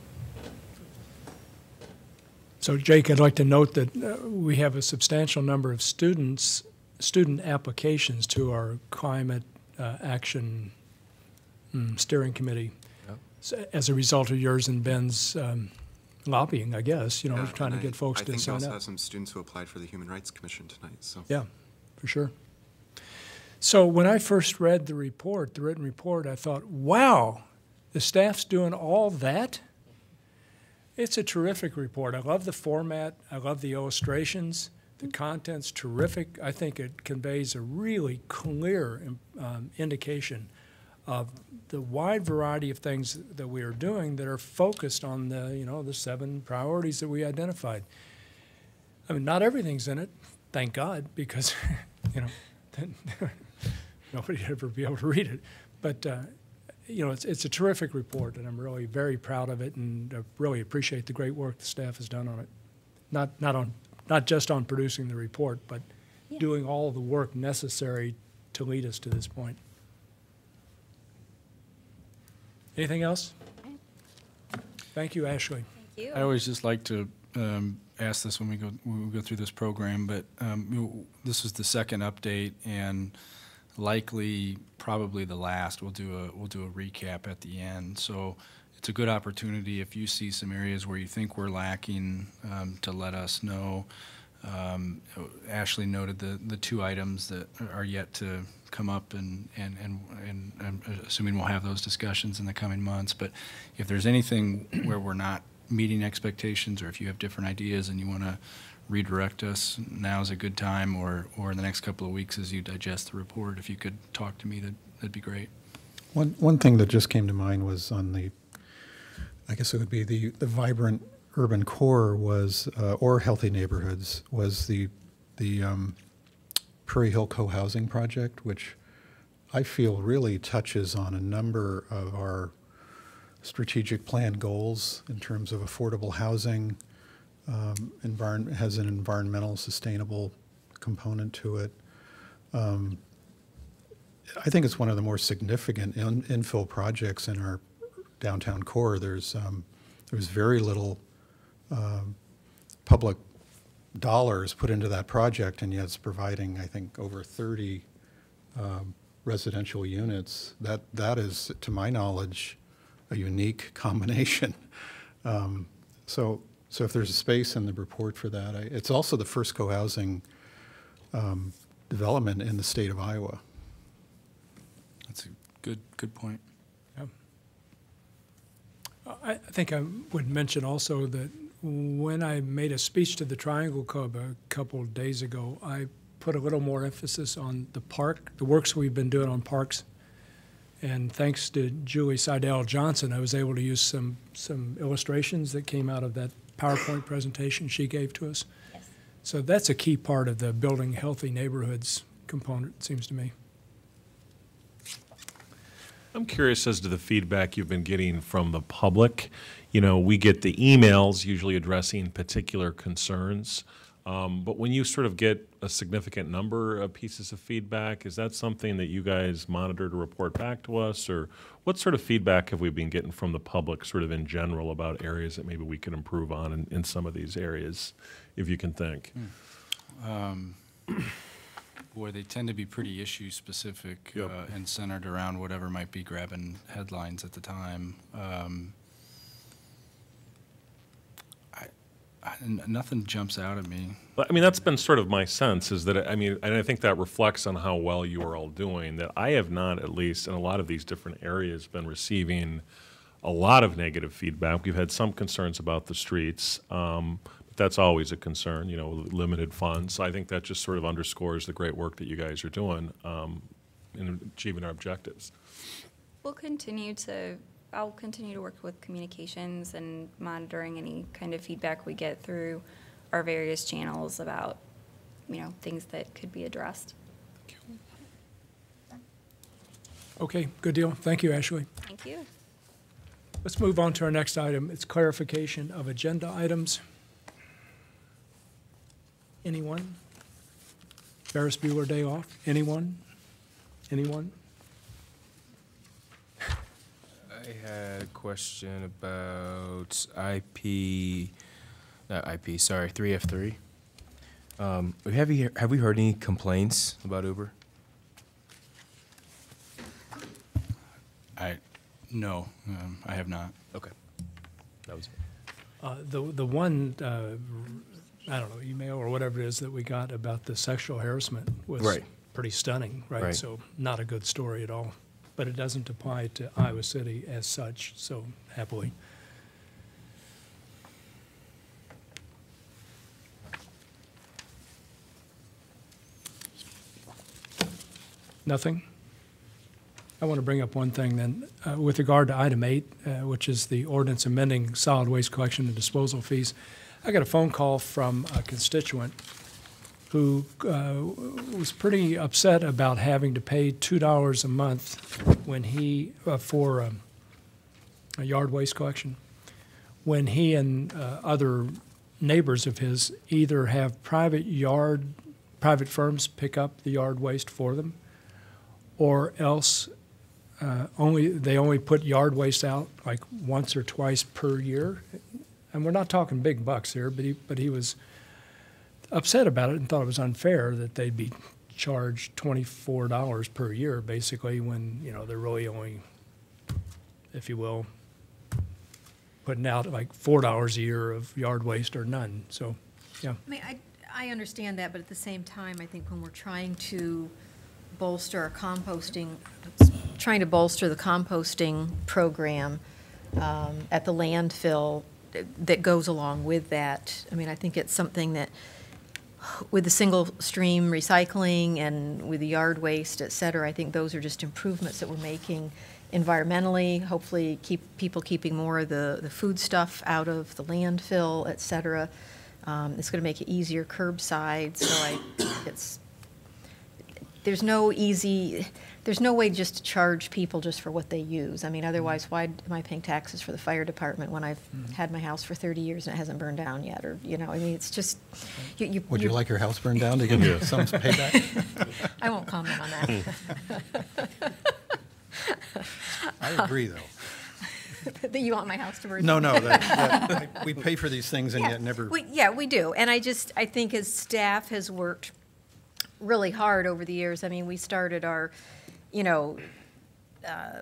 So, Jake, I'd like to note that uh, we have a substantial number of students, student applications to our climate Uh, action mm, steering committee, Yep. so, as a result of yours and Ben's um, lobbying, I guess. You know, Yeah, trying to and get I, folks I to think sign we also up. have some students who applied for the Human Rights Commission tonight. So Yeah, for sure. So when I first read the report, the written report, I thought, wow, the staff's doing all that? It's a terrific report. I love the format. I love the illustrations. The content's terrific. I think it conveys a really clear um, indication of the wide variety of things that we are doing that are focused on the, you know, the seven priorities that we identified. I mean, not everything's in it, thank God, because, you know, then nobody'd ever be able to read it. But, uh, you know, it's, it's a terrific report, and I'm really very proud of it, and I really appreciate the great work the staff has done on it. Not, not on Not just on producing the report, but Yeah. doing all the work necessary to lead us to this point. Anything else? Thank you, Ashley. Thank you. I always just like to um, ask this when we go when we go through this program, but um, you know, this is the second update, and likely probably the last. We'll do a we'll do a recap at the end. So it's a good opportunity if you see some areas where you think we're lacking um, to let us know. Um, Ashley noted the, the two items that are yet to come up, and, and, and, and I'm assuming we'll have those discussions in the coming months. But if there's anything where we're not meeting expectations, or if you have different ideas and you want to redirect us, now's a good time, or, or in the next couple of weeks as you digest the report, if you could talk to me, that, that'd be great. One, one thing that just came to mind was on the, I guess it would be the, the vibrant urban core was, uh, or healthy neighborhoods, was the, the um, Prairie Hill Co-housing project, which I feel really touches on a number of our strategic plan goals in terms of affordable housing, um, environ- has an environmental sustainable component to it. Um, I think it's one of the more significant in- infill projects in our downtown core. There's um, there's very little um, public dollars put into that project, and yet it's providing, I think, over thirty um, residential units. That that is, to my knowledge, a unique combination. Um, so so if there's a space in the report for that, I, it's also the first co-housing um, development in the state of Iowa. That's a good, good point. Yeah. I I think I would mention also that when I made a speech to the Triangle Club a couple of days ago, I put a little more emphasis on the park, the works we've been doing on parks. And thanks to Julie Seidel Johnson, I was able to use some, some illustrations that came out of that PowerPoint presentation she gave to us. Yes. So that's a key part of the building healthy neighborhoods component, it seems to me. I'm curious as to the feedback you've been getting from the public. You know, we get the emails usually addressing particular concerns, um, but when you sort of get a significant number of pieces of feedback, is that something that you guys monitor to report back to us, or what sort of feedback have we been getting from the public sort of in general about areas that maybe we could improve on in, in some of these areas, if you can think? Hmm. Um, Boy, they tend to be pretty issue-specific. Yep. uh, and centered around whatever might be grabbing headlines at the time. Um, I, I, n- nothing jumps out at me. But, I mean, that's been sort of my sense, is that, I mean, and I think that reflects on how well you are all doing, that I have not, at least in a lot of these different areas, been receiving a lot of negative feedback. We've had some concerns about the streets. Um, That's always a concern, you know, limited funds. I think that just sort of underscores the great work that you guys are doing um, in achieving our objectives. We'll continue to, I'll continue to work with communications and monitoring any kind of feedback we get through our various channels about, you know, things that could be addressed. Okay, good deal. Thank you, Ashley. Thank you. Let's move on to our next item. It's clarification of agenda items. Anyone? Ferris Bueller Day Off? Anyone? Anyone? I had a question about I P, not I P, sorry, three F three. Um, have you, have we heard any complaints about Uber? I, no, um, I have not. Okay, that was it. Uh, the, the one, uh, I don't know, email or whatever it is that we got about the sexual harassment was Right. pretty stunning, right? Right. So not a good story at all. But it doesn't apply to Iowa City as such, so happily. Nothing? I want to bring up one thing then, uh, with regard to item eight, uh, which is the ordinance amending solid waste collection and disposal fees. I got a phone call from a constituent who uh, was pretty upset about having to pay two dollars a month when he, uh, for um, a yard waste collection, when he and uh, other neighbors of his either have private yard, private firms pick up the yard waste for them, or else uh, only they only put yard waste out like once or twice per year. And we're not talking big bucks here, but he, but he was upset about it and thought it was unfair that they'd be charged twenty-four dollars per year, basically, when, you know, they're really only, if you will, putting out like four dollars a year of yard waste or none. So, yeah. I mean, I, I understand that, but at the same time, I think when we're trying to bolster our composting, trying to bolster the composting program um, at the landfill that goes along with that, I mean, I think it's something that with the single stream recycling and with the yard waste, et cetera, I think those are just improvements that we're making environmentally, hopefully keep people keeping more of the, the food stuff out of the landfill, et cetera. Um, it's going to make it easier curbside, so I, it's, there's no easy, there's no way just to charge people just for what they use. I mean, otherwise, why am I paying taxes for the fire department when I've mm-hmm. had my house for thirty years and it hasn't burned down yet? Or, you know, I mean, it's just, you, you, Would you like your house burned down to give you some payback? I won't comment on that. I agree, though. That you want my house to burn No, down? no, that, that, I, we pay for these things and yeah, yet never. We, yeah, we do. And I just, I think as staff has worked really hard over the years. I mean, we started our, you know, uh,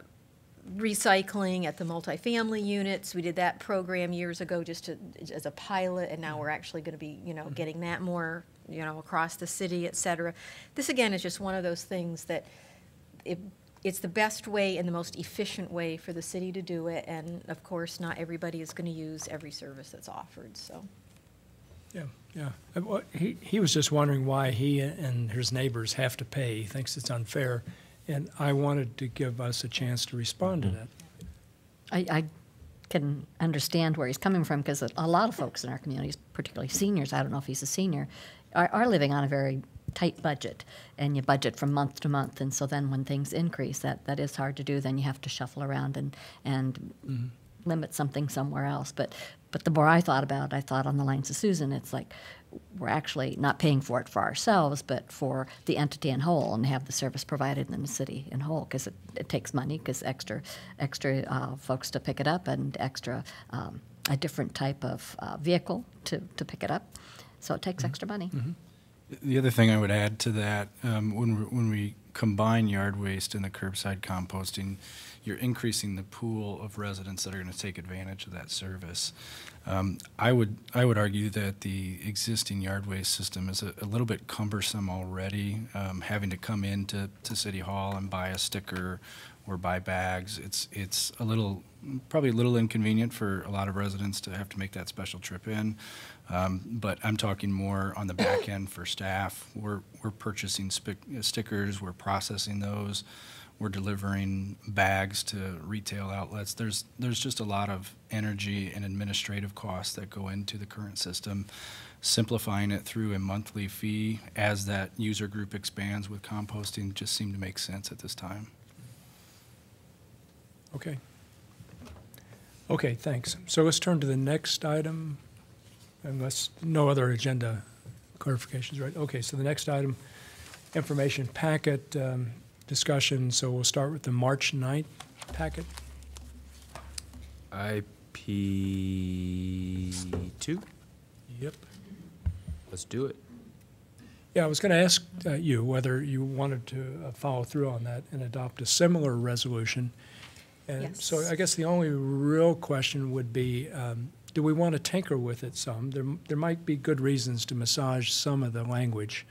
recycling at the multifamily units. We did that program years ago just to, as a pilot, and now we're actually going to be, you know, getting that more, you know, across the city, et cetera. This, again, is just one of those things that it, it's the best way and the most efficient way for the city to do it, and of course, not everybody is going to use every service that's offered, so. Yeah, yeah. Uh, what- He, he was just wondering why he and his neighbors have to pay. He thinks it's unfair, and I wanted to give us a chance to respond to that. I, I can understand where he's coming from, because a, a lot of folks in our communities, particularly seniors, I don't know if he's a senior, are, are living on a very tight budget, and you budget from month to month, and so then when things increase, that, that is hard to do. Then you have to shuffle around and, and Mm-hmm. limit something somewhere else. But, but the more I thought about it, I thought on the lines of Susan, it's like we're actually not paying for it for ourselves, but for the entity in whole, and have the service provided in the city in whole, because it, it takes money, because extra, extra uh, folks to pick it up, and extra, um, a different type of uh, vehicle to, to pick it up. So it takes Mm-hmm. extra money. The other thing I would add to that, um, when, we- when we combine yard waste and the curbside composting, you're increasing the pool of residents that are going to take advantage of that service. Um, I would I would argue that the existing yard waste system is a, a little bit cumbersome already. Um, having to come into to City Hall and buy a sticker or buy bags, it's it's a little probably a little inconvenient for a lot of residents to have to make that special trip in. Um, but I'm talking more on the back end for staff. We're we're purchasing spic- stickers, we're processing those. We're delivering bags to retail outlets. There's there's just a lot of energy and administrative costs that go into the current system. Simplifying it through a monthly fee as that user group expands with composting just seemed to make sense at this time. Okay. Okay, thanks. So let's turn to the next item, unless no other agenda clarifications, right? Okay, so the next item, information packet um, discussion. So we'll start with the March ninth packet. I P two? Yep. Let's do it. Yeah, I was going to ask uh, you whether you wanted to uh, follow through on that and adopt a similar resolution. And so Yes. I guess the only real question would be, um, do we want to tinker with it some? There, there might be good reasons to massage some of the language.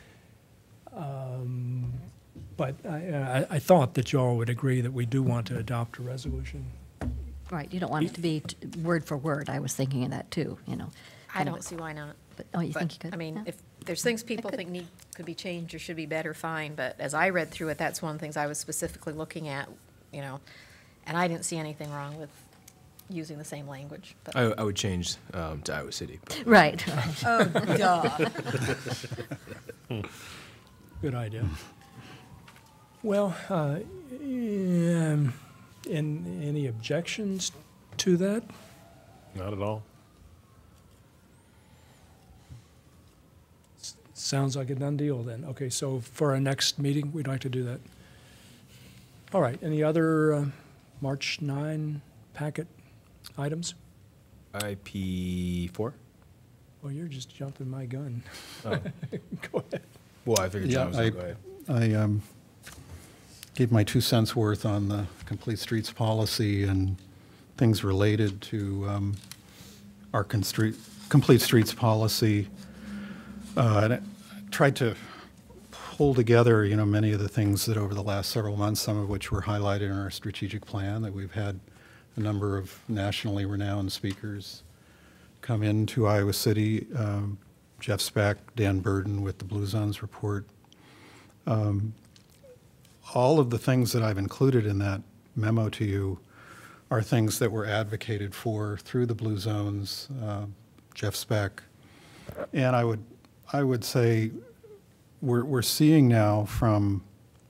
Um, But I, I, I thought that you all would agree that we do want to adopt a resolution. Right, you don't want it to be t- word for word. I was thinking of that too, you know. I kind of don't see why not. But, oh, you But, think you could? I mean, Yeah. if there's things people could. think need, could be changed or should be better, fine, but as I read through it, that's one of the things I was specifically looking at, you know, and I didn't see anything wrong with using the same language, but. I, I would change um, to Iowa City. but- Right. Oh, duh. Good idea. Well, uh, um, in, any objections to that? Not at all. S- Sounds like a done deal then. Okay, so for our next meeting, we'd like to do that. All right, any other uh, March ninth packet items? I P four? Well, you're just jumping my gun. Oh. Go ahead. Well, I figured Yeah, John was I, going to go ahead. I um, gave my two cents worth on the Complete Streets policy and things related to um, our constr- Complete Streets policy. Uh, and I tried to pull together, you know, many of the things that over the last several months, some of which were highlighted in our strategic plan, that we've had a number of nationally renowned speakers come into Iowa City. Um, Jeff Speck, Dan Burden with the Blue Zones report. Um, all of the things that I've included in that memo to you are things that were advocated for through the Blue Zones, uh, Jeff Speck. And I would, I would say we're, we're seeing now from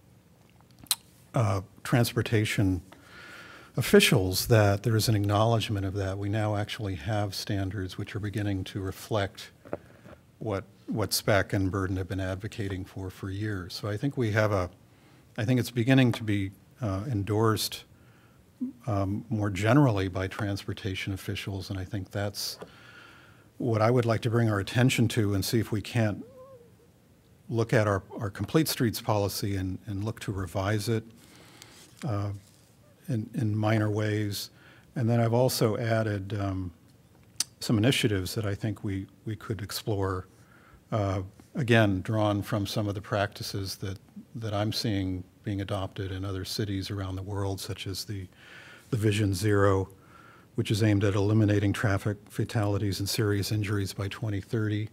uh, transportation officials that there is an acknowledgement of that. We now actually have standards which are beginning to reflect what what Speck and Burden have been advocating for for years. So I think we have a, I think it's beginning to be uh, endorsed um, more generally by transportation officials, and I think that's what I would like to bring our attention to and see if we can't look at our, our complete streets policy and, and look to revise it uh, in, in minor ways. And then I've also added um, some initiatives that I think we, we could explore, uh, again, drawn from some of the practices that, that I'm seeing being adopted in other cities around the world, such as the, the Vision Zero, which is aimed at eliminating traffic fatalities and serious injuries by twenty thirty,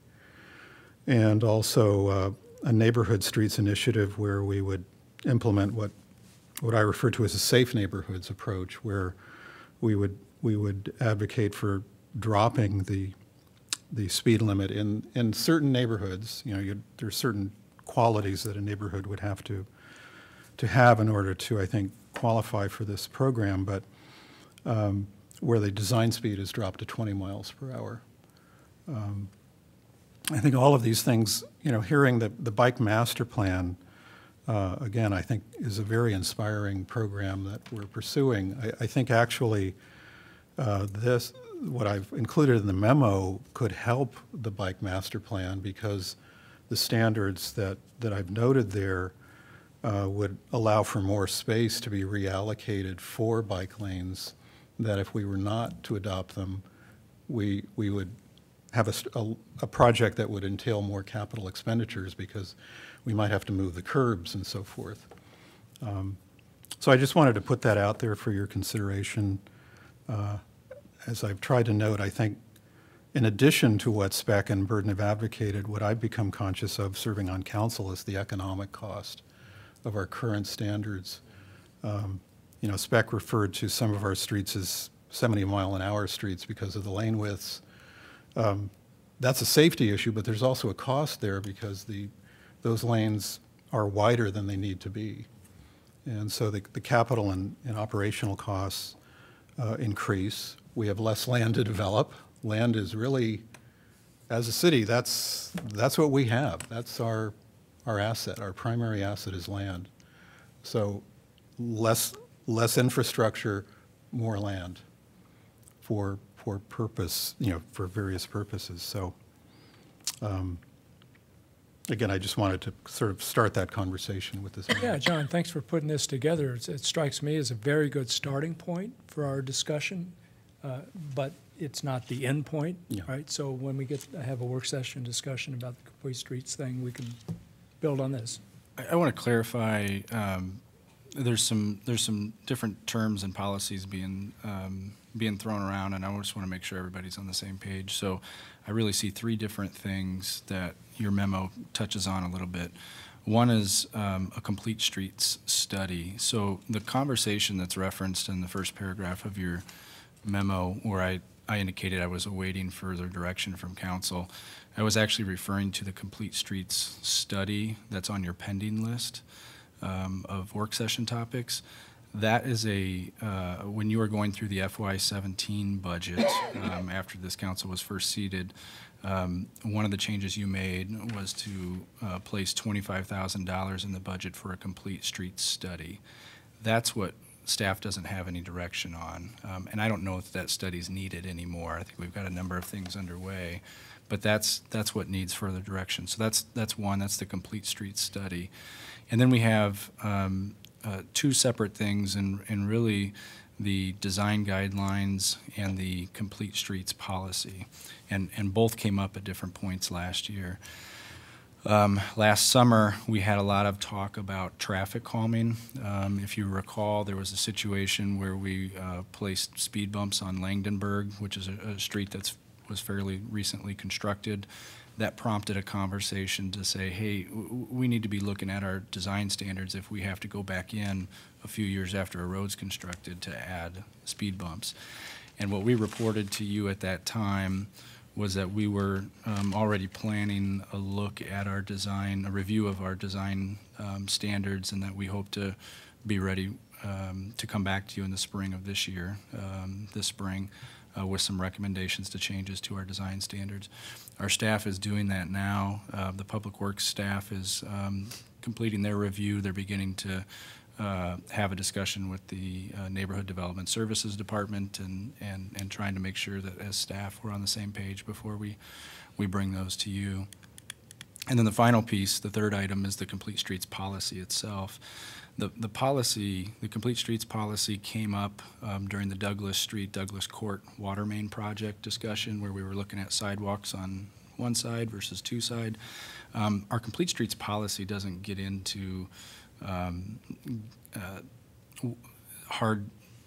and also uh, a neighborhood streets initiative where we would implement what, what I refer to as a safe neighborhoods approach, where we would, we would advocate for dropping the the speed limit in, in certain neighborhoods. You know, you, there's certain qualities that a neighborhood would have to to have in order to, I think, qualify for this program, but um, where the design speed is dropped to twenty miles per hour. Um, I think all of these things, you know, hearing the, the Bike Master Plan, uh, again, I think is a very inspiring program that we're pursuing. I, I think actually uh, this, what I've included in the memo could help the Bike Master Plan, because the standards that, that I've noted there uh, would allow for more space to be reallocated for bike lanes, that if we were not to adopt them, we, we would have a, a, a project that would entail more capital expenditures, because we might have to move the curbs and so forth. Um, so I just wanted to put that out there for your consideration. Uh, As I've tried to note, I think in addition to what Speck and Burden have advocated, what I've become conscious of serving on council is the economic cost of our current standards. Um, you know, Speck referred to some of our streets as seventy mile an hour streets because of the lane widths. Um, that's a safety issue, but there's also a cost there because the, those lanes are wider than they need to be. And so the, the capital and, and operational costs uh, increase. We have less land to develop. Land is really, as a city, that's, that's what we have. That's our, our asset. Our primary asset is land. So less, less infrastructure, more land for, for purpose, you know, for various purposes. So um, again, I just wanted to sort of start that conversation with this. Yeah, John, thanks for putting this together. It's, it strikes me as a very good starting point for our discussion. Uh, but it's not the end point, yeah. right? So when we get to have a work session discussion about the complete streets thing, we can build on this. I, I want to clarify. Um, there's some there's some different terms and policies being um, being thrown around, and I just want to make sure everybody's on the same page. So I really see three different things that your memo touches on a little bit. One is um, a complete streets study. So the conversation that's referenced in the first paragraph of your memo, where I, I indicated I was awaiting further direction from council, I was actually referring to the complete streets study that's on your pending list um, of work session topics. That is a, uh, when you were going through the F Y seventeen budget um, after this council was first seated, um, one of the changes you made was to uh, place twenty-five thousand dollars in the budget for a complete streets study. That's what staff doesn't have any direction on, um, and I don't know if that study's needed anymore. I think we've got a number of things underway, but that's that's what needs further direction. So that's that's one. That's the complete streets study, and then we have um, uh, two separate things, and and really the design guidelines and the complete streets policy, and and both came up at different points last year. Um, last summer, we had a lot of talk about traffic calming. Um, if you recall, there was a situation where we uh, placed speed bumps on Langdenburg, which is a, a street that's was fairly recently constructed. That prompted a conversation to say, hey, w we need to be looking at our design standards if we have to go back in a few years after a road's constructed to add speed bumps. And what we reported to you at that time was that we were um, already planning a look at our design, a review of our design um, standards, and that we hope to be ready um, to come back to you in the spring of this year, um, this spring, uh, with some recommendations to changes to our design standards. Our staff is doing that now. Uh, the Public Works staff is um, completing their review. They're beginning to Uh, have a discussion with the uh, Neighborhood Development Services Department and, and, and trying to make sure that as staff we're on the same page before we, we bring those to you. And then the final piece, the third item, is the Complete Streets policy itself. The, the policy, the Complete Streets policy came up um, during the Douglas Street, Douglas Court water main project discussion where we were looking at sidewalks on one side versus two side. Um, our Complete Streets policy doesn't get into Um, uh, hard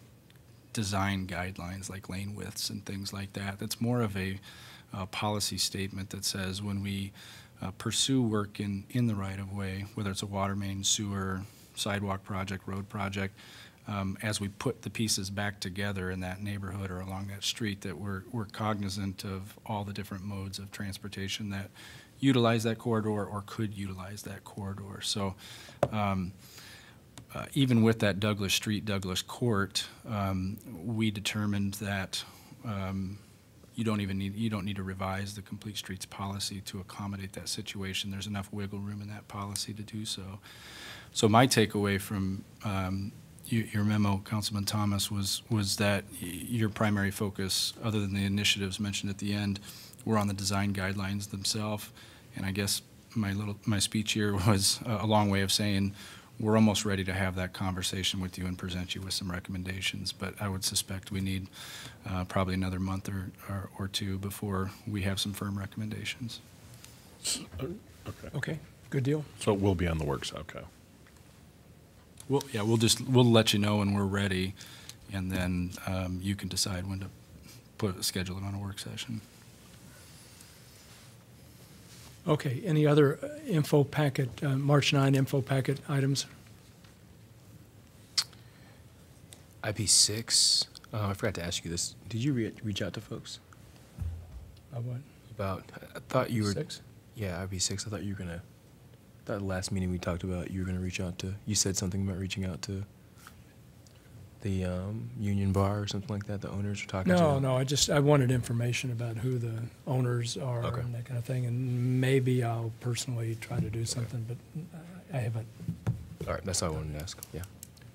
design guidelines like lane widths and things like that. That's more of a uh, policy statement that says when we uh, pursue work in, in the right-of-way, whether it's a water main, sewer, sidewalk project, road project, um, as we put the pieces back together in that neighborhood or along that street, that we're, we're cognizant of all the different modes of transportation that utilize that corridor or could utilize that corridor. So um, uh, even with that Douglas Street, Douglas Court, um, we determined that um, you don't even need, you don't need to revise the Complete Streets policy to accommodate that situation. There's enough wiggle room in that policy to do so. So my takeaway from um, you, your memo, Councilman Thomas, was, was that y your primary focus, other than the initiatives mentioned at the end, were on the design guidelines themselves. And I guess my little my speech here was a long way of saying we're almost ready to have that conversation with you and present you with some recommendations. But I would suspect we need uh, probably another month or, or, or two before we have some firm recommendations. Okay. Okay, good deal. So it will be on the works, okay. Well, yeah, we'll just, we'll let you know when we're ready, and then um, you can decide when to put, schedule it on a work session. Okay, any other uh, info packet, uh, March ninth info packet items? I P six, uh, I forgot to ask you this. Did you re reach out to folks? Uh, what? About, I thought you were. Six? Yeah, I P six, I thought you were gonna, I thought the last meeting we talked about, you were gonna reach out to, you said something about reaching out to the um, Union Bar or something like that, the owners were talking to? No, no, I just, I wanted information about who the owners are Okay. and that kind of thing, and maybe I'll personally try to do something, but I haven't. All right, that's all I wanted to ask, yeah.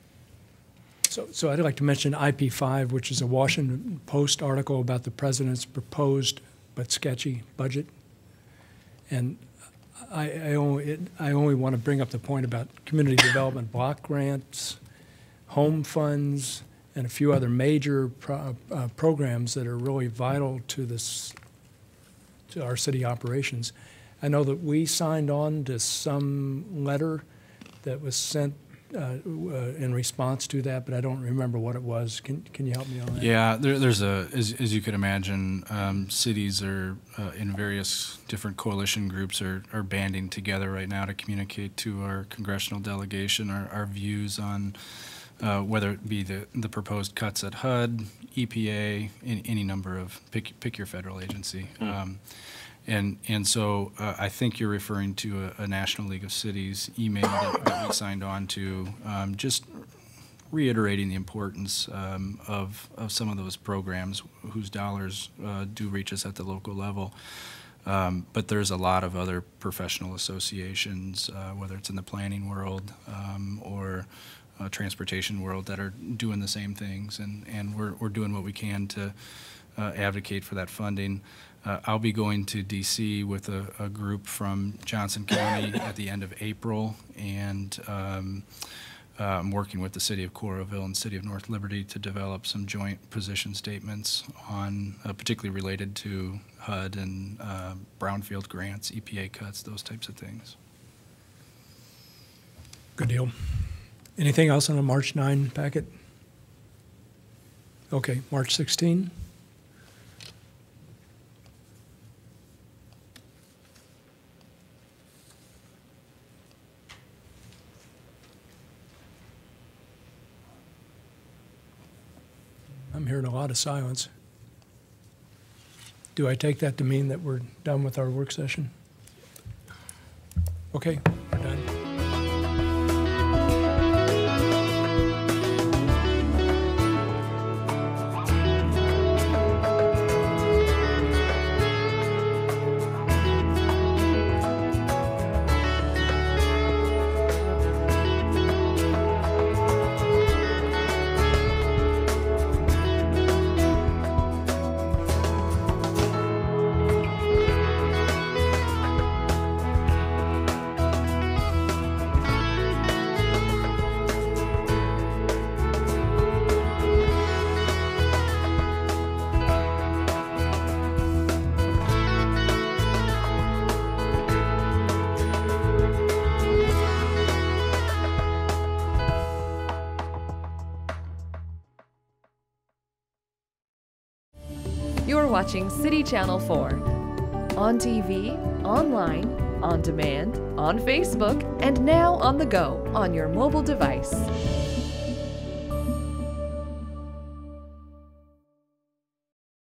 So, so I'd like to mention I P five, which is a Washington Post article about the president's proposed but sketchy budget. And I, I only, it, I only want to bring up the point about community development block grants, home funds, and a few other major pro, uh, programs that are really vital to this, to our city operations. I know that we signed on to some letter that was sent uh, uh, in response to that, but I don't remember what it was. Can, can you help me on that? Yeah, there, there's a, as, as you could imagine, um, cities are uh, in various different coalition groups are, are banding together right now to communicate to our congressional delegation our, our views on Uh, whether it be the, the proposed cuts at H U D, E P A, in, any number of, pick, pick your federal agency. Mm. Um, and, and so uh, I think you're referring to a, a National League of Cities email that, that we signed on to, um, just reiterating the importance um, of, of some of those programs whose dollars uh, do reach us at the local level. Um, but there's a lot of other professional associations, uh, whether it's in the planning world um, or Uh, transportation world, that are doing the same things, and, and we're, we're doing what we can to uh, advocate for that funding. Uh, I'll be going to D C with a, a group from Johnson County at the end of April, and um, uh, I'm working with the city of Coralville and city of North Liberty to develop some joint position statements on, uh, particularly related to H U D and uh, brownfield grants, E P A cuts, those types of things. Good deal. Anything else on the March ninth packet? Okay, March sixteenth. I'm hearing a lot of silence. Do I take that to mean that we're done with our work session? Okay, we're done. You're watching City Channel four. On T V, online, on demand, on Facebook, and now on the go on your mobile device.